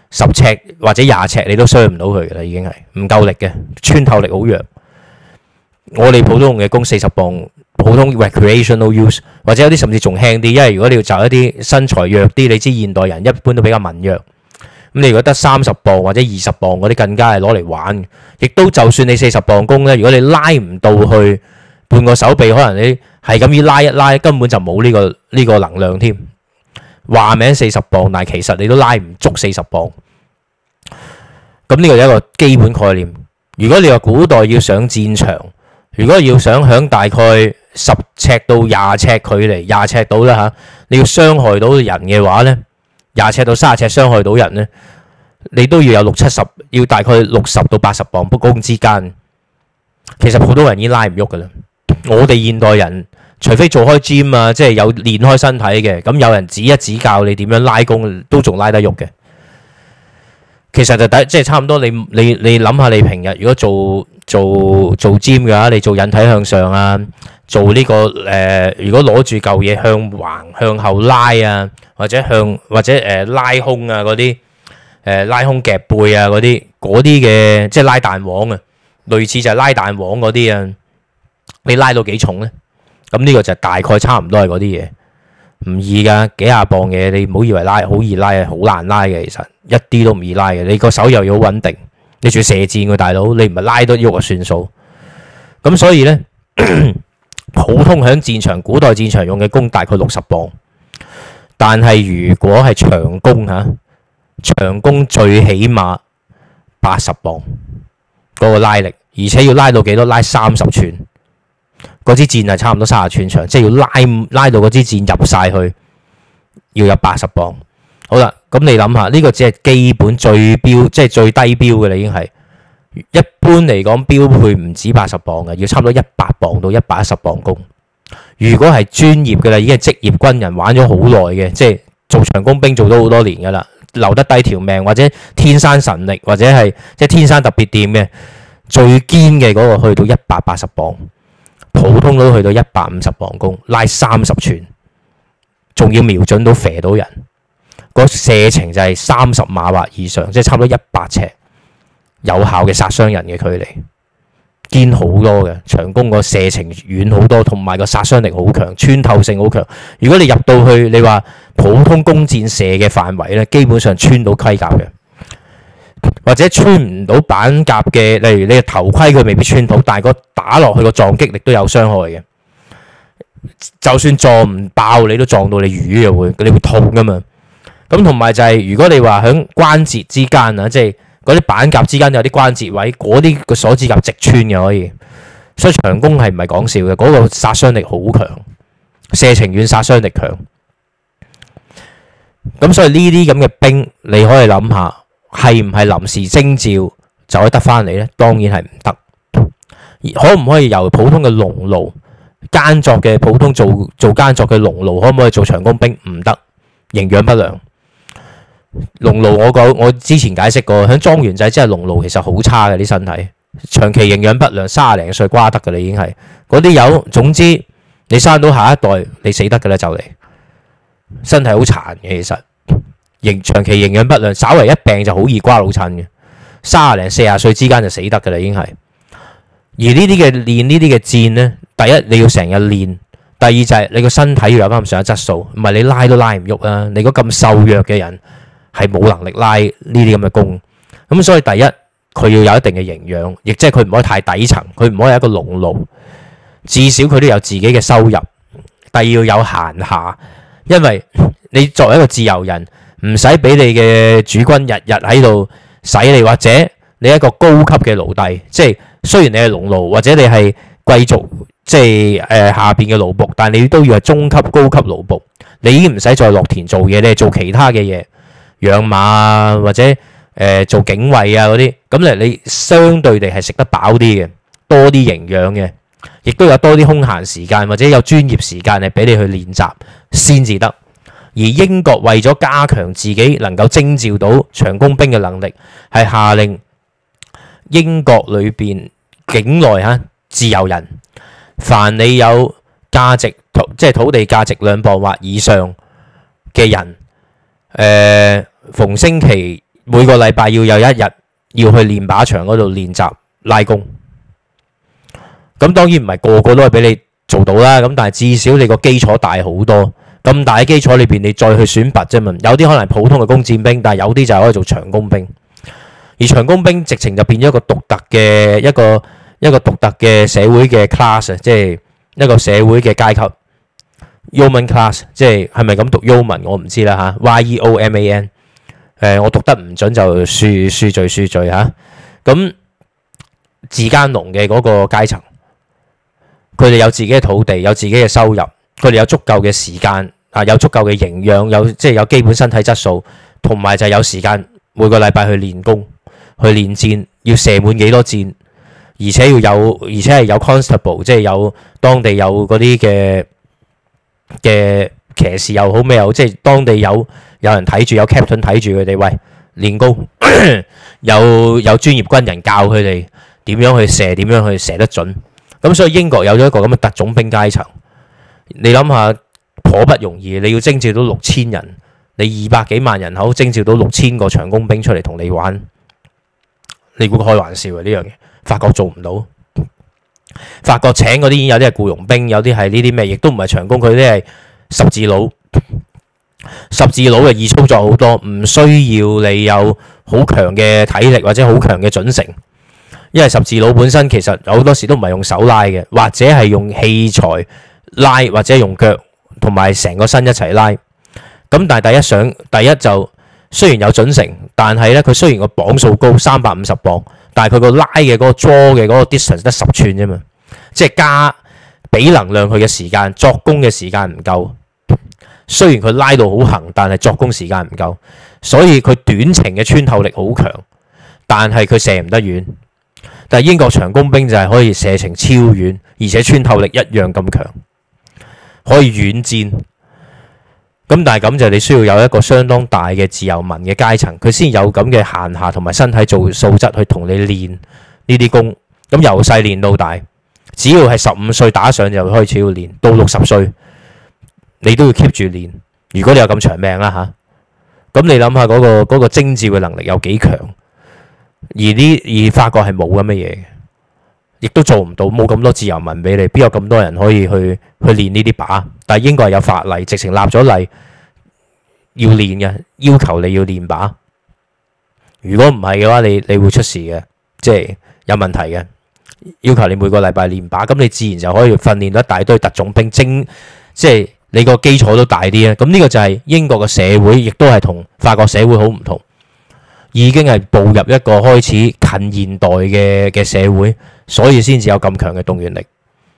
Speaker 1: 10尺或者20尺，你都傷唔到佢㗎啦，已經係唔夠力嘅，穿透力好弱。我哋普通用嘅弓40磅，普通 recreational use， 或者有啲甚至仲輕啲，因為如果你要就一啲身材弱啲，你知現代人一般都比較文弱，咁你如果得30磅或者20磅嗰啲，更加係攞嚟玩。亦都就算你40磅弓咧，如果你拉唔到去半個手臂，可能你係咁要拉一拉，根本就冇呢個能量添。話名40磅，但係其實你都拉唔足40磅。咁呢個係一個基本概念。如果你話古代要上戰場，如果要想響大概10尺到20尺距離，20尺到啦嚇，你要傷害到人嘅話呢，20尺到30尺傷害到人呢，你都要有60-70，要大概60到80磅不弓之間。其實普通人已經拉唔喐噶啦。我哋現代人，除非做開 gym 啊，即係有練開身體嘅，咁有人指一指教你點樣拉弓，都仲拉得喐嘅。其實就即係差唔多，你諗下，你平日如果做 gym 嘅話，你做引體向上啊，做呢個如果攞住嚿嘢向橫向後拉啊，或者拉胸啊嗰啲，拉胸夾背啊嗰啲嘅，即係拉彈簧啊，類似就係拉彈簧嗰啲啊，你拉到幾重呢？咁呢個就大概差唔多係嗰啲嘢，唔易㗎，幾廿磅嘢，你唔好以為拉好易拉啊，好難拉嘅，其實一啲都唔易拉嘅。你個手又要好穩定，你仲要射箭喎，大佬，你唔係拉得喐就算數。咁所以呢，普通響戰場，古代戰場用嘅弓大概60磅，但係如果係長弓嚇，長弓最起碼80磅嗰個拉力，而且要拉到幾多？拉30寸。嗰支箭係差唔多30寸長，即係要拉到嗰支箭入晒去，要有80磅。好啦，咁你諗下，呢個只係基本最標，即係最低標嘅啦，已經係。一般嚟講，標配唔止80磅嘅，要差唔多100磅到110磅弓。如果係專業嘅啦，已經係職業軍人玩咗好耐嘅，即係做長弓兵做咗好多年㗎啦，留得低條命，或者天生神力，或者係即係天生特別掂嘅，最堅嘅嗰個去到180磅。普通都去到150磅弓，拉30寸，仲要瞄準到射到人，個射程就係30碼或以上，即係差唔多100尺，有效嘅殺傷人嘅距離，堅好多嘅長弓個射程遠好多，同埋個殺傷力好強，穿透性好強。如果你入到去，你話普通弓箭射嘅範圍咧，基本上穿到盔甲嘅。或者穿唔到板甲嘅，例如你嘅頭盔佢未必穿到，但係個打落去個撞擊力都有傷害嘅。就算撞唔爆，你都撞到你瘀嘅會，你會痛噶嘛。咁同埋就係如果你話喺關節之間啊，即係嗰啲板甲之間有啲關節位，嗰啲個鎖指甲直穿嘅可以。所以長弓係唔係講笑嘅，嗰個殺傷力好強，射程遠，殺傷力強。咁所以呢啲咁嘅兵，你可以諗下。係唔係臨時徵召就可以得翻嚟呢？當然係唔得。可唔可以由普通嘅農奴耕作嘅普通做耕作嘅農奴，可唔可以做長弓兵？唔得，營養不良。農奴我之前解釋過，喺莊園制即係農奴其實好差嘅啲身體，長期營養不良，30零歲瓜得㗎啦已經係。嗰啲友，總之你生到下一代，你死得㗎啦就嚟，身體好殘嘅其實。長期營養不良，稍為一病就好易瓜老襯嘅，30零40歲之間就死得㗎啦，已經係。而呢啲嘅練呢啲嘅箭呢，第一你要成日練，第二就係你個身體要有翻咁上下質素，唔係你拉都拉唔喐啊！你如果咁瘦弱嘅人係冇能力拉呢啲咁嘅弓，咁所以第一佢要有一定嘅營養，亦即係佢唔可以太底層，佢唔可以係一個農奴，至少佢都有自己嘅收入。第二要有閒暇，因為你作為一個自由人。唔使俾你嘅主君日日喺度使你，或者你一個高級嘅奴隸，即係雖然你係農奴或者你係貴族，即係下邊嘅奴僕，但係你都要係中級、高級奴僕。你已經唔使再落田做嘢，你係做其他嘅嘢，養馬啊，或者做警衛啊嗰啲。咁你相對地係食得飽啲嘅，多啲營養嘅，亦都有多啲空閒時間，或者有專業時間係俾你去練習先至得。而英國為咗加強自己能夠徵召到長弓兵嘅能力，係下令英國裏邊境內自由人，凡你有價值即係土地價值2磅或以上嘅人，逢星期每個禮拜要有一日要去練靶場嗰度練習拉弓。咁當然唔係個個都係俾你做到啦，咁但係至少你個基礎大好多。咁大嘅基礎裏邊，你再去選拔啫嘛。有啲可能係普通嘅弓箭兵，但係有啲就係可以做長弓兵。而長弓兵直情就變咗一個獨特嘅一個獨特嘅社會嘅 class， 即係一個社會嘅階級。Yeoman class， 即係咪咁讀 Yeoman我唔知啦嚇。Yeoman，我讀得唔準就恕罪嚇。咁自耕農嘅嗰個階層，佢哋有自己嘅土地，有自己嘅收入，佢哋有足夠嘅時間啊，有足夠嘅營養，即係有基本身體質素，同埋就係有時間每個禮拜去練功、去練箭，要射滿幾多箭，而且係有 constable， 即係有當地有嗰啲嘅騎士又好咩又好，即係當地有人睇住，有 captain 睇住佢哋，喂練功，有專業軍人教佢哋點樣去射，點樣去射得準。咁所以英國有咗一個咁嘅特種兵階層，你諗下頗不容易，你要徵召到6000人，你200幾萬人口徵召到6000個長弓兵出嚟同你玩，你估開玩笑啊？呢樣嘢法國做唔到。法國請嗰啲有啲係僱傭兵，有啲係呢啲咩，亦都唔係長弓，佢啲係十字佬。十字佬就易操作好多，唔需要你有好強嘅體力或者好強嘅準繩，因為十字佬本身其實好多時都唔係用手拉嘅，或者係用器材拉，或者用腳同埋成個身一齊拉。咁但係第一就雖然有準繩，但係咧佢雖然個磅數高350磅，但係佢個拉嘅嗰個 draw 嘅嗰個 distance 得10寸啫嘛，即係加俾能量佢嘅時間，作功嘅時間唔夠。雖然佢拉到好行，但係作功時間唔夠，所以佢短程嘅穿透力好強，但係佢射唔得遠。但係英國長弓兵就係可以射程超遠，而且穿透力一樣咁強，可以遠戰。咁但係咁就你需要有一個相當大嘅自由民嘅階層，佢先有咁嘅閒暇同埋身體做素質去同你練呢啲弓。咁由細練到大，只要係15歲打上就開始要練，到60歲。你都要 keep 住練，如果你有咁長命啦嚇，咁你諗下嗰個徵召嘅能力有幾強？而法國係冇咁嘅嘢嘅，亦都做唔到，冇咁多自由民俾你，邊有咁多人可以去練呢啲靶？但係英國係有法例，直情立咗例要練嘅，要求你要練靶。如果唔係嘅話，你會出事嘅，即係有問題嘅。要求你每個禮拜練靶，咁你自然就可以訓練到一大堆特種兵即係。你個基礎都大啲啊！咁呢個就係英國嘅社會，亦都係同法國社會好唔同，已經係步入一個開始近現代嘅社會，所以先至有咁強嘅動員力。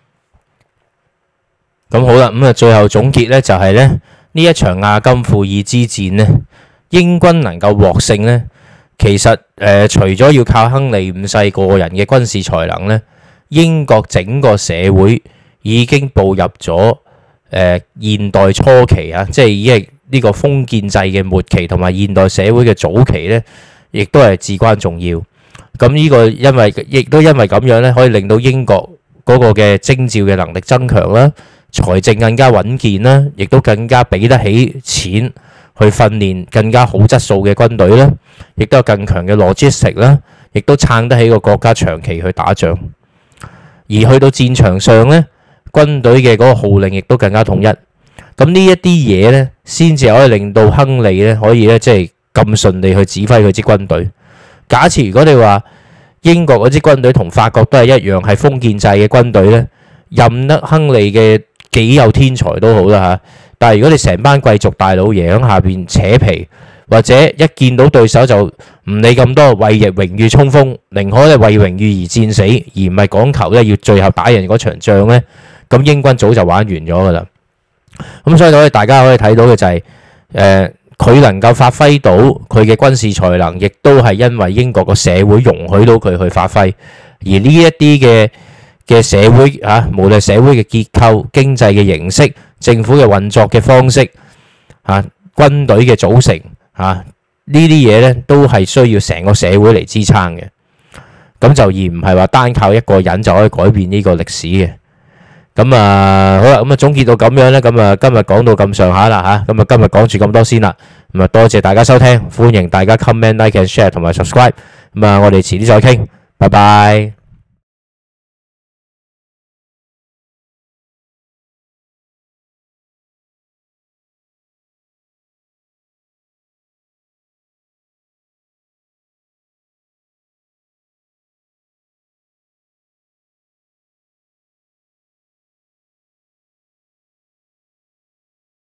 Speaker 1: 咁好啦，咁啊最後總結呢就係呢一場亞金庫爾之戰呢，英軍能夠獲勝呢，其實除咗要靠亨利五世個人嘅軍事才能呢，英國整個社會已經步入咗現代初期啊，即係已經係呢個封建制嘅末期，同埋現代社會嘅早期呢，亦都係至關重要。咁呢個因為咁樣呢，可以令到英國嗰個嘅徵召嘅能力增強啦，財政更加穩健啦，亦都更加俾得起錢去訓練更加好質素嘅軍隊啦，亦都有更強嘅 logistic 啦，亦都撐得起個國家長期去打仗。而去到戰場上呢，軍隊嘅嗰個號令亦都更加統一，咁呢一啲嘢呢，先至可以令到亨利呢可以呢即係咁順利去指揮佢支軍隊。假設如果你話英國嗰支軍隊同法國都係一樣係封建制嘅軍隊呢，任得亨利嘅幾有天才都好啦嚇，但係如果你成班貴族大老爺喺下邊扯皮，或者一見到對手就唔理咁多，為榮譽衝鋒，寧可咧為榮譽而戰死，而唔係講求咧要最後打贏嗰場仗呢。咁英軍早就玩完咗㗎啦。咁所以大家可以睇到嘅就係佢能夠發揮到佢嘅軍事才能，亦都係因為英國個社會容許到佢去發揮。而呢一啲嘅社會嚇，無論社會嘅結構、經濟嘅形式、政府嘅運作嘅方式嚇、軍隊嘅組成嚇，呢啲嘢呢都係需要成個社會嚟支撐嘅。咁就而唔係話單靠一個人就可以改變呢個歷史嘅。 咁啊，好啦，咁啊總結到咁樣咧，咁啊今日講到咁上下啦嚇，咁啊今日講住咁多先啦。咁啊多謝大家收聽，歡迎大家 comment、like and share 同埋 subscribe。咁啊，我哋遲啲再傾，拜拜。